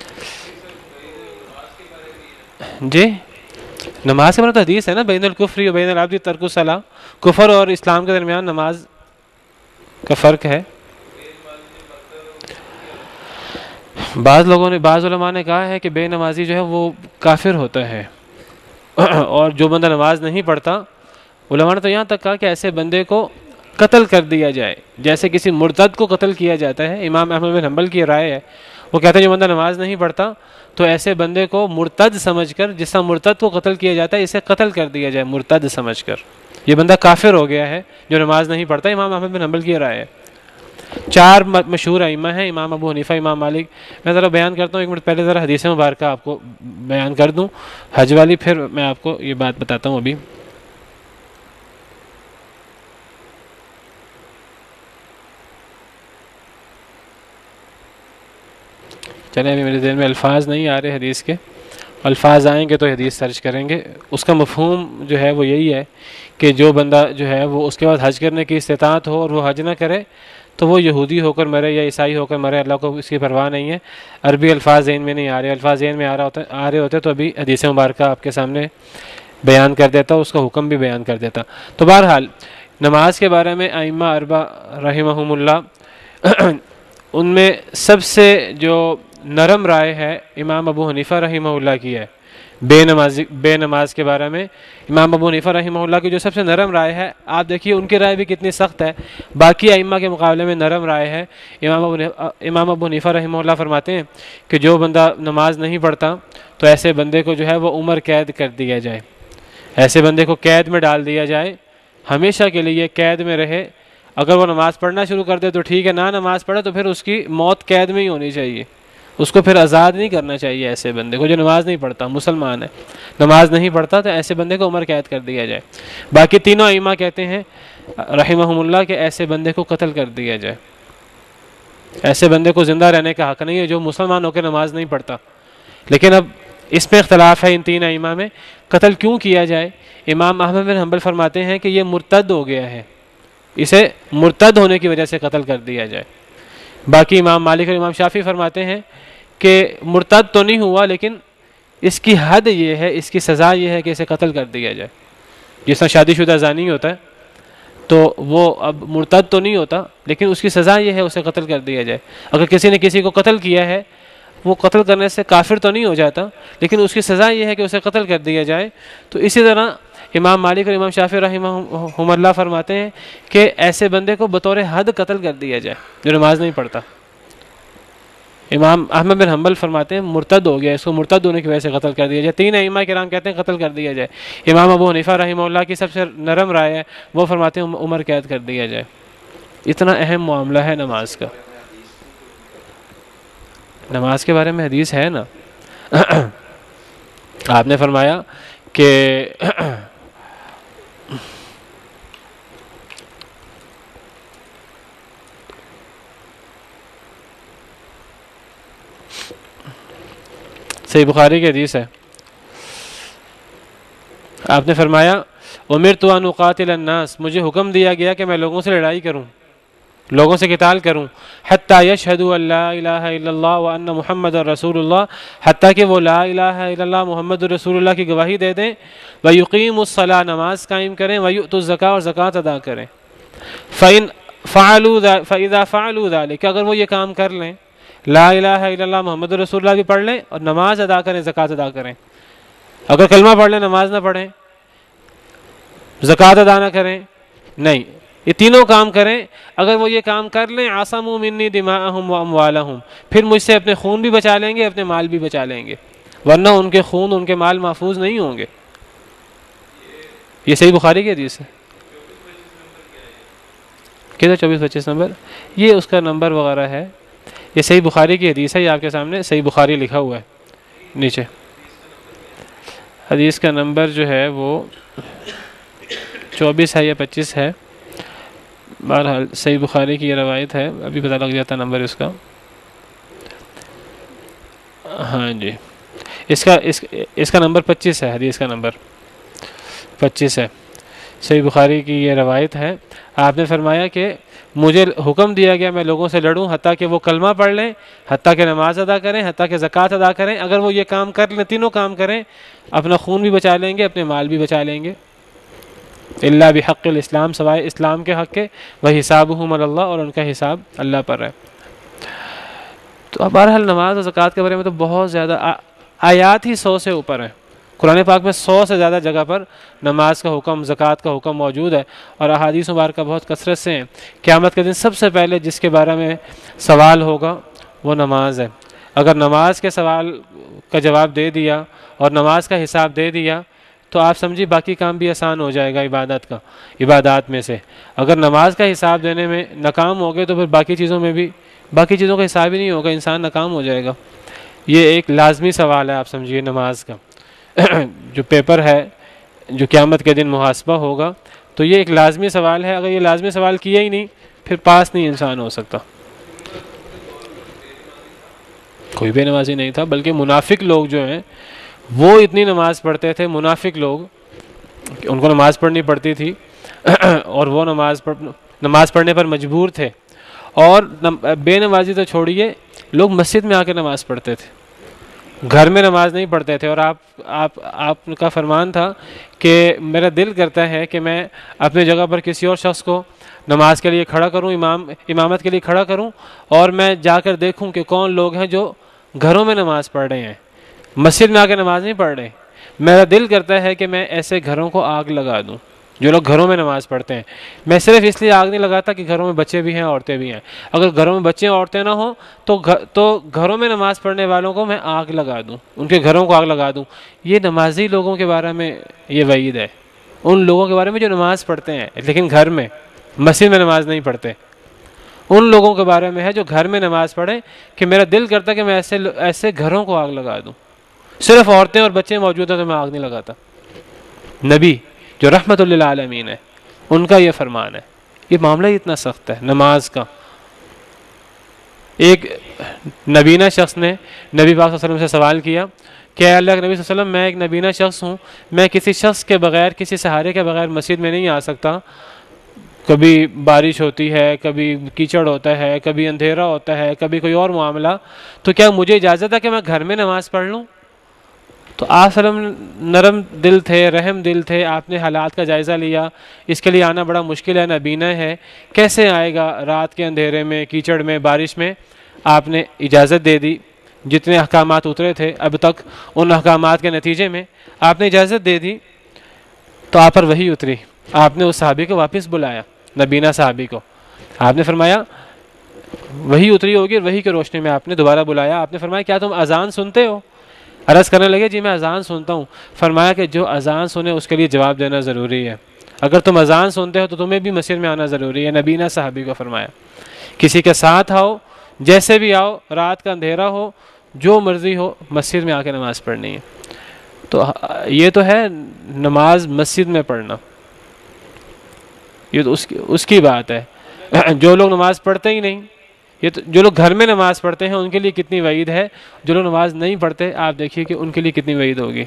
جی نماز کے بارے تو حدیث ہے نا، بین الکفر و بین العبد ترک الصلاۃ. کفر اور اسلام کے درمیان نماز کا فرق ہے. بعض لوگوں نے بعض علماء نے کہا ہے کہ بے نمازی جو ہے وہ کافر ہوتا ہے، اور جو بندہ نماز نہیں پڑھتا، علماء نے تو یہاں تک کہا کہ ایسے بندے کو قتل کر دیا جائے جیسے کسی مرتد کو قتل کیا جاتا ہے. امام احمد بن حنبل کی رائے ہے، وہ کہتے ہیں جو بندہ نماز نہیں پڑھتا تو ایسے بندے کو مرتد سمجھ کر، جس طرح مرتد کو قتل کیا جاتا ہے، اسے قتل کر دیا جائے مرتد سمجھ کر. یہ بندہ کافر ہو گیا ہے جو نماز نہیں پڑھتا. امام احمد بن حنبل کی رائے ہے. چار مشہور ائمہ ہیں، امام ابو حنیفہ، امام مالک. میں ذرا بیان کرتا ہوں، ایک منٹ پہلے ذرا حدیث مبارکہ آپ کو بیان کر دوں حج والی، پھر میں آپ کو یہ بات بتاتا ہوں. ابھی چلیں، ابھی میرے ذہن میں الفاظ نہیں آ رہے حدیث کے، الفاظ آئیں گے تو حدیث سرچ کریں گے. اس کا مفہوم جو ہے وہ یہی ہے کہ جو بندہ جو ہے وہ اس کے بعد حج کرنے کی استطاعت ہو اور وہ حج نہ کرے تو وہ یہودی ہو کر مرے یا عیسائی ہو کر مرے، اللہ کو اس کی پرواہ نہیں ہے. عربی الفاظ ذہن میں نہیں آ رہے، الفاظ ذہن میں آ رہا ہوتا آ رہے ہوتے تو ابھی حدیث مبارکہ آپ کے سامنے بیان کر دیتا، اس کا حکم بھی بیان کر دیتا. تو بہرحال نماز کے بارے میں ائمہ اربعہ رحمہم اللہ، ان میں سب سے جو نرم رائے ہے امام ابو حنیفہ رحمہ اللہ کی ہے بے نمازی بے نماز کے بارے میں. امام ابو حنیفہ رحمہ اللہ کی جو سب سے نرم رائے ہے، آپ دیکھیے ان کی رائے بھی کتنی سخت ہے، باقی ائمہ کے مقابلے میں نرم رائے ہے. امام ابو امام ابو حنیفہ رحمہ اللہ فرماتے ہیں کہ جو بندہ نماز نہیں پڑھتا تو ایسے بندے کو جو ہے وہ عمر قید کر دیا جائے، ایسے بندے کو قید میں ڈال دیا جائے، ہمیشہ کے لیے قید میں رہے. اگر وہ نماز پڑھنا شروع کر دے تو ٹھیک ہے، نہ نماز پڑھے تو پھر اس کی موت قید میں ہی ہونی چاہیے، اس کو پھر آزاد نہیں کرنا چاہیے. ایسے بندے کو جو نماز نہیں پڑھتا، مسلمان ہے، نماز نہیں پڑھتا، تو ایسے بندے کو عمر قید کر دیا جائے. باقی تینوں ائمہ کہتے ہیں رحمہم اللہ کہ ایسے بندے کو قتل کر دیا جائے، ایسے بندے کو زندہ رہنے کا حق نہیں ہے جو مسلمان ہو کے نماز نہیں پڑھتا. لیکن اب اس میں اختلاف ہے ان تین ائمہ میں، قتل کیوں کیا جائے. امام احمد بن حنبل فرماتے ہیں کہ یہ مرتد ہو گیا ہے، اسے مرتد ہونے کی وجہ سے قتل کر دیا جائے. باقی امام مالک اور امام شافعی فرماتے ہیں کہ مرتد تو نہیں ہوا، لیکن اس کی حد یہ ہے، اس کی سزا یہ ہے کہ اسے قتل کر دیا جائے. جس طرح شادی شدہ زانی ہوتا ہے تو وہ اب مرتد تو نہیں ہوتا، لیکن اس کی سزا یہ ہے اسے قتل کر دیا جائے. اگر کسی نے کسی کو قتل کیا ہے، وہ قتل کرنے سے کافر تو نہیں ہو جاتا، لیکن اس کی سزا یہ ہے کہ اسے قتل کر دیا جائے. تو اسی طرح امام مالک اور امام شافعی رحمہم اللہ فرماتے ہیں کہ ایسے بندے کو بطور حد قتل کر دیا جائے جو نماز نہیں پڑھتا. امام احمد بن حنبل فرماتے ہیں مرتد ہو گیا، اس کو مرتد ہونے کی وجہ سے قتل کر دیا جائے. تین ائمہ کرام کہتے ہیں قتل کر دیا جائے. امام ابو حنیفہ رحمہ اللہ کی سب سے نرم رائے ہے، وہ فرماتے ہیں عمر قید کر دیا جائے. اتنا اہم معاملہ ہے نماز کا. نماز کے بارے میں حدیث ہے نا. آپ نے فرمایا کہ صحیح بخاری کی حدیث ہے، آپ نے فرمایا امرت ان اقاتل الناس، مجھے حکم دیا گیا کہ میں لوگوں سے لڑائی کروں، لوگوں سے قتال کروں، حتی یشہدوا ان لا الہ الا اللہ وان محمد رسول اللہ، حتیٰ کہ وہ لا الہ الا اللہ محمد رسول اللہ کی گواہی دے دیں، ویقیموا الصلاۃ، نماز قائم کریں، ویؤتوا الزکاۃ، اور زکوٰۃ ادا کریں. فإن فعلوا فإذا فعلوا ذلك، اگر وہ یہ کام کر لیں، لا الہ الا اللہ محمد رسول اللہ بھی پڑھ لیں اور نماز ادا کریں، زکوٰۃ ادا کریں. اگر کلمہ پڑھ لیں، نماز نہ پڑھیں، زکوٰۃ ادا نہ کریں، نہیں، یہ تینوں کام کریں، اگر وہ یہ کام کر لیں، عصموا منی دماءہم واموالہم، پھر مجھ سے اپنے خون بھی بچا لیں گے، اپنے مال بھی بچا لیں گے، ورنہ ان کے خون، ان کے مال محفوظ نہیں ہوں گے. یہ صحیح بخاری کی حدیث ہے. کدھر چوبیس پچیس نمبر؟ یہ اس کا نمبر وغیرہ ہے، یہ صحیح بخاری کی حدیث ہے، یہ آپ کے سامنے صحیح بخاری لکھا ہوا ہے نیچے. حدیث کا نمبر جو ہے وہ چوبیس ہے یا پچیس ہے، بہرحال صحیح بخاری کی یہ روایت ہے، ابھی پتہ لگ جاتا نمبر اس کا. ہاں جی، اس کا اس اس کا نمبر پچیس ہے، حدیث کا نمبر پچیس ہے، صحیح بخاری کی یہ روایت ہے. آپ نے فرمایا کہ مجھے حکم دیا گیا میں لوگوں سے لڑوں حتیٰ کہ وہ کلمہ پڑھ لیں، حتیٰ کہ نماز ادا کریں، حتیٰ کہ زکوٰۃ ادا کریں. اگر وہ یہ کام کر لیں، تینوں کام کریں، اپنا خون بھی بچا لیں گے، اپنے مال بھی بچا لیں گے. اللہ بحق الاسلام، سوائے اسلام کے حق کے، وحسابہم علی اللہ، اور ان کا حساب اللہ پر ہے. تو بہرحال نماز اور زکوٰۃ کے بارے میں تو بہت زیادہ آیات ہی سو سے اوپر ہیں. قرآن پاک میں سو سے زیادہ جگہ پر نماز کا حکم، زکوٰۃ کا حکم موجود ہے، اور احادیث مبارکہ بہت کثرت سے ہیں. قیامت کے دن سب سے پہلے جس کے بارے میں سوال ہوگا وہ نماز ہے. اگر نماز کے سوال کا جواب دے دیا اور نماز کا حساب دے دیا تو آپ سمجھیے باقی کام بھی آسان ہو جائے گا عبادت کا عبادات میں سے۔ اگر نماز کا حساب دینے میں ناکام ہو گئے تو پھر باقی چیزوں میں بھی باقی چیزوں کا حساب ہی نہیں ہوگا، انسان ناکام ہو جائے گا۔ یہ ایک لازمی سوال ہے آپ سمجھیے نماز کا جو پیپر ہے، جو قیامت کے دن محاسبہ ہوگا، تو یہ ایک لازمی سوال ہے۔ اگر یہ لازمی سوال کیا ہی نہیں پھر پاس نہیں انسان ہو سکتا۔ کوئی بے نمازی نہیں تھا، بلکہ منافق لوگ جو ہیں وہ اتنی نماز پڑھتے تھے، منافق لوگ ان کو نماز پڑھنی پڑتی تھی اور وہ نماز پڑھ نماز پڑھنے پر مجبور تھے، اور بے نمازی تو چھوڑیے، لوگ مسجد میں آ کے نماز پڑھتے تھے، گھر میں نماز نہیں پڑھتے تھے۔ اور آپ آپ آپ کا فرمان تھا کہ میرا دل کرتا ہے کہ میں اپنی جگہ پر کسی اور شخص کو نماز کے لیے کھڑا کروں، امام امامت کے لیے کھڑا کروں، اور میں جا کر دیکھوں کہ کون لوگ ہیں جو گھروں میں نماز پڑھ رہے ہیں، مسجد میں آ کے نماز نہیں پڑھ رہے۔ میرا دل کرتا ہے کہ میں ایسے گھروں کو آگ لگا دوں جو لوگ گھروں میں نماز پڑھتے ہیں۔ میں صرف اس لیے آگ نہیں لگاتا کہ گھروں میں بچے بھی ہیں، عورتیں بھی ہیں۔ اگر گھروں میں بچے عورتیں نہ ہوں تو تو گھروں میں نماز پڑھنے والوں کو میں آگ لگا دوں، ان کے گھروں کو آگ لگا دوں۔ یہ نمازی لوگوں کے بارے میں یہ وعید ہے، ان لوگوں کے بارے میں جو نماز پڑھتے ہیں لیکن گھر میں مسجد میں نماز نہیں پڑھتے، ان لوگوں کے بارے میں ہے جو گھر میں نماز پڑھیں کہ میرا دل کرتا ہے کہ میں ایسے ایسے گھروں کو آگ لگا دوں۔ صرف عورتیں اور بچے موجود ہیں تو میں آگ نہیں لگاتا۔ نبی جو رحمت للعالمین ہے ان کا یہ فرمان ہے۔ یہ معاملہ ہی اتنا سخت ہے نماز کا۔ ایک نبینہ شخص نے نبی پاک صلی اللہ علیہ وسلم سے سوال کیا کہ اے اللہ کے نبی صلی اللہ علیہ وسلم، میں ایک نبینہ شخص ہوں، میں کسی شخص کے بغیر، کسی سہارے کے بغیر مسجد میں نہیں آ سکتا۔ کبھی بارش ہوتی ہے، کبھی کیچڑ ہوتا ہے، کبھی اندھیرا ہوتا ہے، کبھی کوئی اور معاملہ، تو کیا مجھے اجازت ہے کہ میں گھر میں نماز پڑھ لوں؟ تو آپ صلی اللہ علیہ وسلم نرم دل تھے، رحم دل تھے، آپ نے حالات کا جائزہ لیا، اس کے لیے آنا بڑا مشکل ہے، نبینہ ہے، کیسے آئے گا رات کے اندھیرے میں، کیچڑ میں، بارش میں؟ آپ نے اجازت دے دی۔ جتنے احکامات اترے تھے اب تک، ان احکامات کے نتیجے میں آپ نے اجازت دے دی، تو آپ پر وحی اتری۔ آپ نے اس صحابی کو واپس بلایا، نبینہ صحابی کو، آپ نے فرمایا وحی اتری ہوگی، وحی کی روشنی میں آپ نے دوبارہ بلایا۔ آپ نے فرمایا کیا تم اذان سنتے ہو؟ عرض کرنے لگے جی میں اذان سنتا ہوں۔ فرمایا کہ جو اذان سنے اس کے لیے جواب دینا ضروری ہے، اگر تم اذان سنتے ہو تو تمہیں بھی مسجد میں آنا ضروری ہے۔ نبینہ صحابی کو فرمایا کسی کے ساتھ آؤ، جیسے بھی آؤ، رات کا اندھیرا ہو، جو مرضی ہو، مسجد میں آ کے نماز پڑھنی ہے۔ تو یہ تو ہے نماز مسجد میں پڑھنا، یہ تو اس کی اس کی بات ہے۔ جو لوگ نماز پڑھتے ہی نہیں، یہ تو جو لوگ گھر میں نماز پڑھتے ہیں ان کے لیے کتنی وعید ہے، جو لوگ نماز نہیں پڑھتے آپ دیکھیے کہ ان کے لیے کتنی وعید ہوگی۔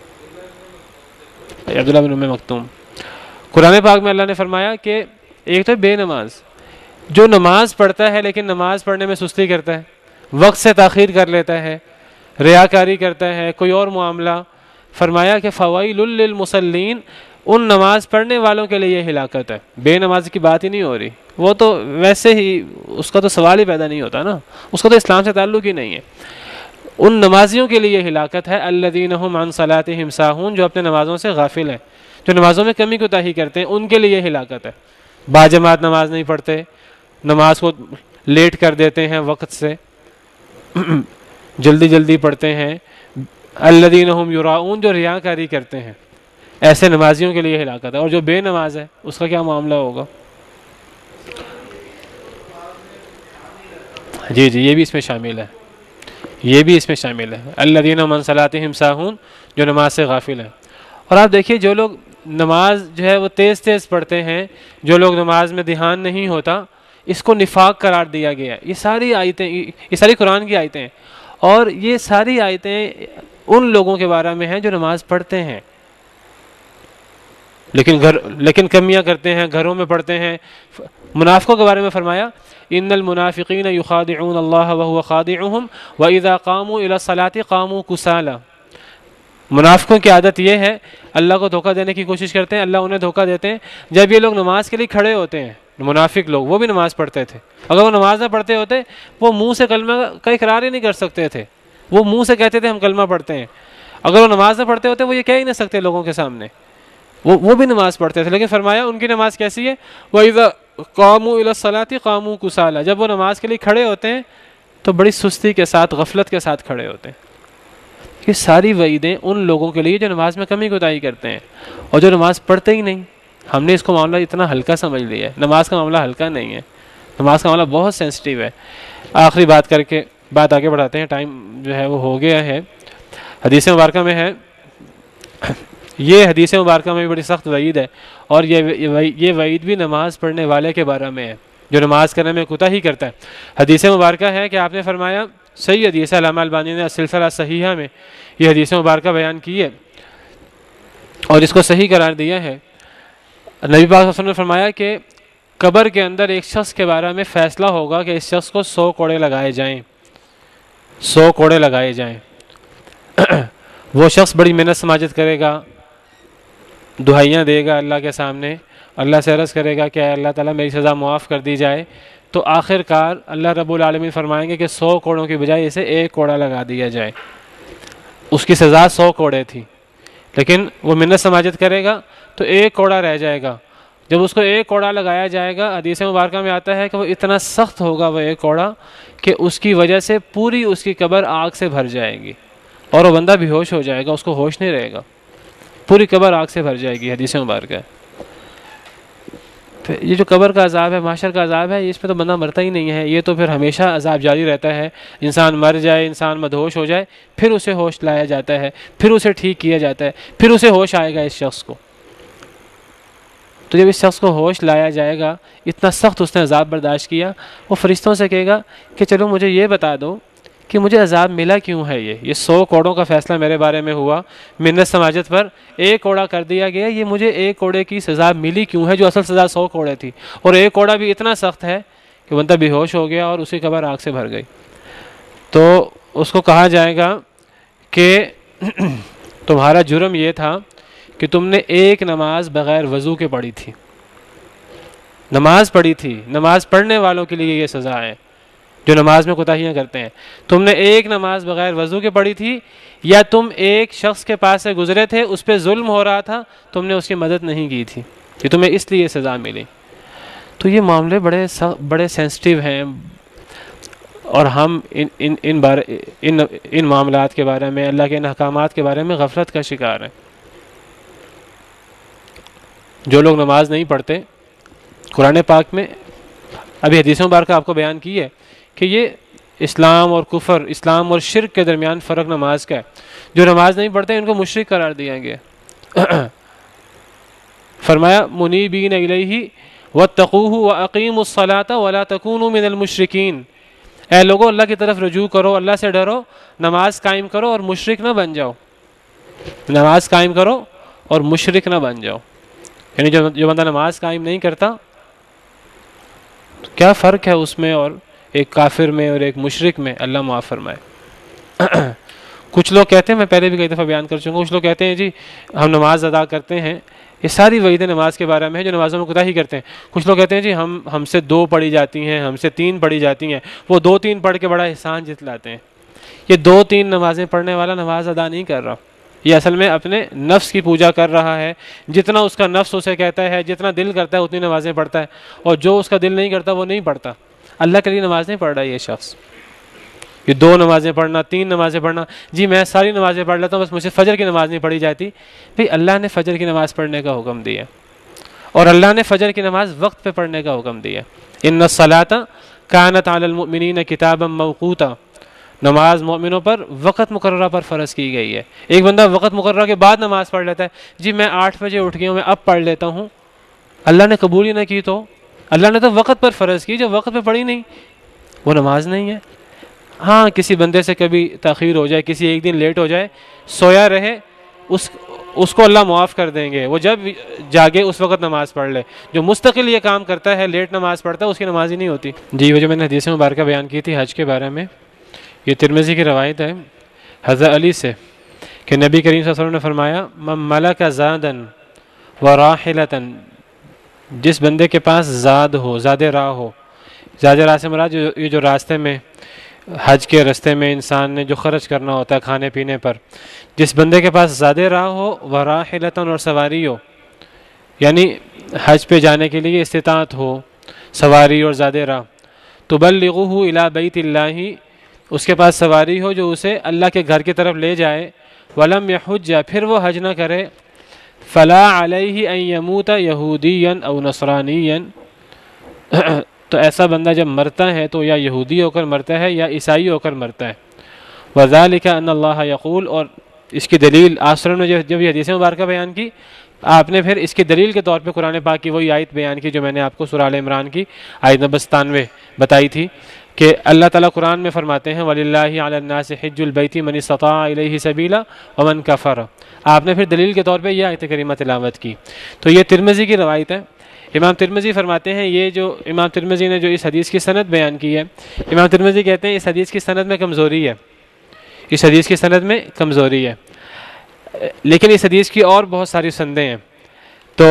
عبداللہ بن ام مکتوم، قرآن پاک میں اللہ نے فرمایا کہ ایک تو بے نماز، جو نماز پڑھتا ہے لیکن نماز پڑھنے میں سستی کرتا ہے، وقت سے تاخیر کر لیتا ہے، ریاکاری کرتا ہے، کوئی اور معاملہ، فرمایا کہ فوائل للمصلین، ان نماز پڑھنے والوں کے لیے یہ ہلاکت ہے۔ بے نماز کی بات ہی نہیں ہو رہی، وہ تو ویسے ہی اس کا تو سوال ہی پیدا نہیں ہوتا نا، اس کا تو اسلام سے تعلق ہی نہیں ہے۔ ان نمازیوں کے لیے یہ ہلاکت ہے، الذین هم عن صلاتهم ساہون، جو اپنے نمازوں سے غافل ہیں، جو نمازوں میں کمی کوتاہی کرتے ہیں، ان کے لیے یہ ہلاکت ہے۔ باجماعت نماز نہیں پڑھتے، نماز کو لیٹ کر دیتے ہیں، وقت سے جلدی جلدی پڑھتے ہیں۔ الذین هم یراؤون، جو ریاکاری کرتے ہیں، ایسے نمازیوں کے لیے ہلاکت ہے۔ اور جو بے نماز ہے اس کا کیا معاملہ ہوگا؟ جی جی یہ بھی اس میں شامل ہے، یہ بھی اس میں شامل ہے، الذین هم عن صلاتهم ساہون، جو نماز سے غافل ہیں۔ اور آپ دیکھیے جو لوگ نماز جو ہے وہ تیز تیز پڑھتے ہیں، جو لوگ نماز میں دھیان نہیں ہوتا، اس کو نفاق قرار دیا گیا ہے۔ یہ ساری آیتیں، یہ ساری قرآن کی آیتیں ہیں، اور یہ ساری آیتیں ان لوگوں کے بارے میں ہیں جو نماز پڑھتے ہیں لیکن گھر لیکن کمیاں کرتے ہیں، گھروں میں پڑھتے ہیں۔ منافقوں کے بارے میں فرمایا ان المنافقین یخادعون اللہ وهو خادعهم واذا قاموا الى الصلاة قاموا کسالى۔ منافقوں کی عادت یہ ہے، اللہ کو دھوکہ دینے کی کوشش کرتے ہیں، اللہ انہیں دھوکہ دیتے ہیں۔ جب یہ لوگ نماز کے لیے کھڑے ہوتے ہیں، منافق لوگ، وہ بھی نماز پڑھتے تھے، اگر وہ نماز نہ پڑھتے ہوتے وہ منہ سے کلمہ کا اقرار ہی نہیں کر سکتے تھے، وہ منہ سے کہتے تھے ہم کلمہ پڑھتے ہیں، اگر وہ نماز نہ پڑھتے ہوتے وہ یہ کہہ ہی نہ سکتے لوگوں کے سامنے، وہ وہ بھی نماز پڑھتے تھے۔ لیکن فرمایا ان کی نماز کیسی ہے، وَإِذَا قَامُوا إِلَى الصَّلَاةِ قَامُوا كُسَالَى، جب وہ نماز کے لیے کھڑے ہوتے ہیں تو بڑی سستی کے ساتھ، غفلت کے ساتھ کھڑے ہوتے ہیں۔ یہ ساری وعیدیں ان لوگوں کے لیے جو نماز میں کمی کوتاہی کرتے ہیں اور جو نماز پڑھتے ہی نہیں. ہم نے اس کو معاملہ اتنا ہلکا سمجھ لیا ہے. نماز کا معاملہ ہلکا نہیں ہے, نماز کا معاملہ بہت سینسٹیو ہے. آخری بات کر کے بات آگے بڑھاتے ہیں, ٹائم جو ہے وہ ہو گیا ہے. حدیث مبارکہ میں ہے, یہ حدیث مبارکہ میں بھی بڑی سخت وعید ہے, اور یہ یہ وعید بھی نماز پڑھنے والے کے بارے میں ہے جو نماز کرنے میں کوتاہی کرتا ہے. حدیث مبارکہ ہے کہ آپ نے فرمایا, صحیح حدیث ہے, علامہ البانی نے السلسلہ صحیحہ میں یہ حدیث مبارکہ بیان کی ہے اور اس کو صحیح قرار دیا ہے. نبی پاک صلی اللہ علیہ وسلم نے فرمایا کہ قبر کے اندر ایک شخص کے بارے میں فیصلہ ہوگا کہ اس شخص کو سو کوڑے لگائے جائیں, سو کوڑے لگائے جائیں. وہ شخص بڑی محنت سماجت کرے گا, دہائیاں دے گا اللہ کے سامنے, اللہ سے عرض کرے گا کہ اے اللہ تعالیٰ میری سزا معاف کر دی جائے. تو آخر کار اللہ رب العالمین فرمائیں گے کہ سو کوڑوں کی بجائے اسے ایک کوڑا لگا دیا جائے. اس کی سزا سو کوڑے تھی, لیکن وہ منت سماجت کرے گا تو ایک کوڑا رہ جائے گا. جب اس کو ایک کوڑا لگایا جائے گا, حدیث مبارکہ میں آتا ہے کہ وہ اتنا سخت ہوگا وہ ایک کوڑا کہ اس کی وجہ سے پوری اس کی قبر آگ سے بھر جائے گی اور وہ بندہ بے ہوش ہو جائے گا, اس کو ہوش نہیں رہے گا, پوری قبر آگ سے بھر جائے گی. حدیث مبارکہ ہے. پھر یہ جو قبر کا عذاب ہے, محشر کا عذاب ہے, اس میں تو بندہ مرتا ہی نہیں ہے, یہ تو پھر ہمیشہ عذاب جاری رہتا ہے. انسان مر جائے, انسان مدہوش ہو جائے, پھر اسے ہوش لایا جاتا ہے, پھر اسے ٹھیک کیا جاتا ہے, پھر اسے ہوش آئے گا اس شخص کو. تو جب اس شخص کو ہوش لایا جائے گا, اتنا سخت اس نے عذاب برداشت کیا, وہ فرشتوں سے کہے گا کہ چلو مجھے یہ بتا دو کہ مجھے عذاب ملا کیوں ہے. یہ یہ سو کوڑوں کا فیصلہ میرے بارے میں ہوا, منت سماجت پر ایک کوڑا کر دیا گیا, یہ مجھے ایک کوڑے کی سزا ملی کیوں ہے جو اصل سزا سو کوڑے تھی, اور ایک کوڑا بھی اتنا سخت ہے کہ بندہ بے ہوش ہو گیا اور اسی قبر آگ سے بھر گئی. تو اس کو کہا جائے گا کہ تمہارا جرم یہ تھا کہ تم نے ایک نماز بغیر وضو کے پڑھی تھی, نماز پڑھی تھی. نماز پڑھنے والوں کے لیے یہ سزا ہے جو نماز میں کوتاہیاں کرتے ہیں. تم نے ایک نماز بغیر وضو کے پڑھی تھی, یا تم ایک شخص کے پاس سے گزرے تھے, اس پہ ظلم ہو رہا تھا, تم نے اس کی مدد نہیں کی تھی, کہ تمہیں اس لیے سزا ملی. تو یہ معاملے بڑے بڑے سینسٹیو ہیں, اور ہم ان ان ان بارے ان ان معاملات کے بارے میں, اللہ کے ان احکامات کے بارے میں غفلت کا شکار ہیں. جو لوگ نماز نہیں پڑھتے, قرآن پاک میں ابھی حدیث مبارکہ آپ کو بیان کی ہے کہ یہ اسلام اور کفر, اسلام اور شرک کے درمیان فرق نماز کا ہے. جو نماز نہیں پڑھتے ان کو مشرک قرار دیا گیا. فرمایا منیبین الیہ واتقوہ واقیموا الصلاۃ ولا تکونوا من المشرکین, اے لوگو اللہ کی طرف رجوع کرو, اللہ سے ڈرو, نماز قائم کرو اور مشرک نہ بن جاؤ. نماز قائم کرو اور مشرک نہ بن جاؤ. یعنی جو جو بندہ نماز قائم نہیں کرتا, کیا فرق ہے اس میں اور ایک کافر میں اور ایک مشرک میں, اللہ معاف فرمائے. کچھ لوگ کہتے ہیں, میں پہلے بھی کئی دفعہ بیان کر چکا ہوں, کچھ لوگ کہتے ہیں جی ہم نماز ادا کرتے ہیں, یہ ساری وعیدیں نماز کے بارے میں ہے جو نمازوں میں کوتاہی کرتے ہیں. کچھ لوگ کہتے ہیں جی ہم ہم سے دو پڑھی جاتی ہیں, ہم سے تین پڑھی جاتی ہیں, وہ دو تین پڑھ کے بڑا احسان جتلاتے ہیں. یہ دو تین نمازیں پڑھنے والا نماز ادا نہیں کر رہا, یہ اصل میں اپنے نفس کی پوجا کر رہا ہے. جتنا اس کا نفس اسے کہتا ہے, جتنا دل کرتا ہے اتنی نمازیں پڑھتا ہے, اور جو اس کا دل نہیں کرتا وہ نہیں پڑھتا. اللہ کے لیے نماز نہیں پڑھ رہا یہ شخص. یہ دو نمازیں پڑھنا, تین نمازیں پڑھنا, جی میں ساری نمازیں پڑھ لیتا ہوں, بس مجھے فجر کی نماز نہیں پڑھی جاتی. بھئی اللہ نے فجر کی نماز پڑھنے کا حکم دیا, اور اللہ نے فجر کی نماز وقت پہ پڑھنے کا حکم دیا. ان الصلاۃ کانت علی المؤمنین کتابا موقوتا, نماز مومنوں پر وقت مقررہ پر فرض کی گئی ہے. ایک بندہ وقت مقررہ کے بعد نماز پڑھ لیتا ہے, جی میں آٹھ بجے اٹھ گیا ہوں, میں اب پڑھ لیتا ہوں, اللہ نے قبول ہی نہ کی. تو اللہ نے تو وقت پر فرض کی, جو وقت پہ پڑھی نہیں وہ نماز نہیں ہے. ہاں کسی بندے سے کبھی تاخیر ہو جائے, کسی ایک دن لیٹ ہو جائے, سویا رہے, اس اس کو اللہ معاف کر دیں گے. وہ جب جاگے اس وقت نماز پڑھ لے. جو مستقل یہ کام کرتا ہے, لیٹ نماز پڑھتا ہے, اس کی نماز ہی نہیں ہوتی. جی وہ جو میں نے حدیث مبارکہ بیان کی تھی حج کے بارے میں, یہ ترمذی کی روایت ہے حضرت علی سے کہ نبی کریم صلی اللہ علیہ وسلم نے فرمایا من ملک زادن وراحلتن, جس بندے کے پاس زاد ہو, زاد راہ ہو, زاد راہ سے مراد یہ جو راستے میں حج کے راستے میں انسان نے جو خرچ کرنا ہوتا ہے کھانے پینے پر, جس بندے کے پاس زاد راہ ہو, وراحلتن اور سواری ہو, یعنی حج پہ جانے کے لیے استطاعت ہو, سواری اور زاد راہ, تبلغہ الی بیت اللہ, اس کے پاس سواری ہو جو اسے اللہ کے گھر کی طرف لے جائے، ولم یحج، پھر وہ حج نہ کرے، فلا علیہ ان یموت یہودیا او نصرانیا، تو ایسا بندہ جب مرتا ہے تو یا یہودی ہو کر مرتا ہے یا عیسائی ہو کر مرتا ہے۔ وذالک ان اللہ یقول، اور اس کی دلیل آسروں نے جب یہ حدیث مبارکہ بیان کی، آپ نے پھر اس کی دلیل کے طور پہ قرآن پاک کی وہی آیت بیان کی جو میں نے آپ کو سورہ آل عمران کی آیت نمبر ستانوے بتائی تھی، کہ اللہ تعالیٰ قرآن میں فرماتے ہیں وَلِلَّهِ عَلَى النَّاسِ حِجُّ الْبَيْتِ مَنِ اسْتَطَاعَ إِلَيْهِ سَبِيلًا وَمَنْ كَفَرَ۔ آپ نے پھر دلیل کے طور پہ یہ آیت کریمہ تلاوت کی۔ تو یہ ترمذی کی روایت ہے۔ امام ترمذی فرماتے ہیں، یہ جو امام ترمذی نے جو اس حدیث کی سند بیان کی ہے، امام ترمذی کہتے ہیں اس حدیث کی سند میں کمزوری ہے، اس حدیث کی سند میں کمزوری ہے، لیکن اس حدیث کی اور بہت ساری سندیں ہیں۔ تو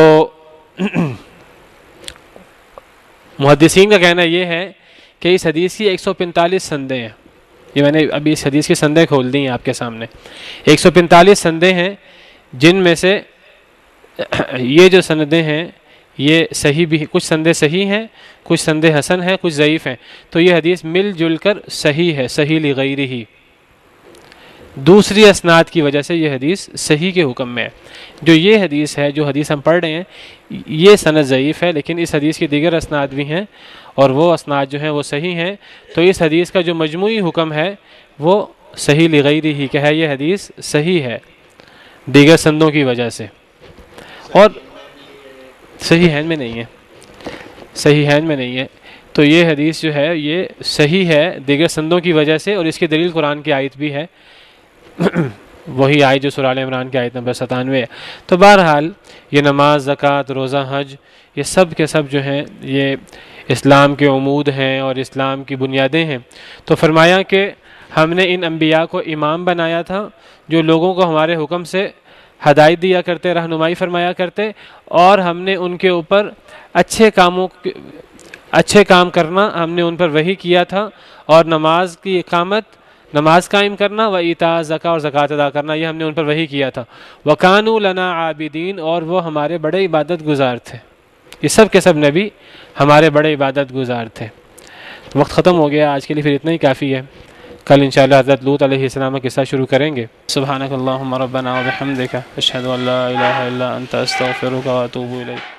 محدثین کا کہنا یہ ہے کہ اس حدیث کی ایک سو پینتالیس سندیں ہیں۔ یہ میں نے ابھی اس حدیث کی سندیں کھول دی ہیں آپ کے سامنے، ایک سو پینتالیس سندیں ہیں، جن میں سے یہ جو سندیں ہیں یہ صحیح بھی، کچھ سندیں صحیح ہیں، کچھ سندیں حسن ہیں، کچھ ضعیف ہیں۔ تو یہ حدیث مل جل کر صحیح ہے، صحیح لغیرہ، دوسری اسناد کی وجہ سے یہ حدیث صحیح کے حکم میں ہے۔ جو یہ حدیث ہے، جو حدیث ہم پڑھ رہے ہیں، یہ سند ضعیف ہے، لیکن اس حدیث کی دیگر اسناد بھی ہیں اور وہ اسناد جو ہیں وہ صحیح ہیں۔ تو اس حدیث کا جو مجموعی حکم ہے وہ صحیح لغیرہ ہی کہ ہے، یہ حدیث صحیح ہے دیگر سندوں کی وجہ سے، اور صحیح ہے میں نہیں ہے، صحیح ہے میں نہیں ہے۔ تو یہ حدیث جو ہے یہ صحیح ہے دیگر سندوں کی وجہ سے، اور اس کی دلیل قرآن کی آیت بھی ہے، وہی آیت جو سورہ آل عمران کی آیت نمبر ستانوے ہے۔ تو بہرحال یہ نماز، زکوٰۃ، روزہ، حج، یہ سب کے سب جو ہیں یہ اسلام کے عمود ہیں اور اسلام کی بنیادیں ہیں۔ تو فرمایا کہ ہم نے ان انبیاء کو امام بنایا تھا جو لوگوں کو ہمارے حکم سے ہدایت دیا کرتے، رہنمائی فرمایا کرتے، اور ہم نے ان کے اوپر اچھے کاموں اچھے کام کرنا ہم نے ان پر وحی کیا تھا، اور نماز کی اقامت، نماز قائم کرنا، و ایتاء زکوٰۃ، اور زکوٰۃ ادا کرنا، یہ ہم نے ان پر وحی کیا تھا۔ وَكَانُوا لَنَا عَابِدِينَ، اور وہ ہمارے بڑے عبادت گزار تھے۔ یہ سب کے سب نبی ہمارے بڑے عبادت گزار تھے۔ وقت ختم ہو گیا، آج کے لیے پھر اتنا ہی کافی ہے۔ کل انشاءاللہ حضرت لوط علیہ السلام کا قصہ شروع کریں گے۔ سبحانک اللہم ربنا وبحمدک، اشہد ان لا الہ الا انت، استغفرک واتوب الیک۔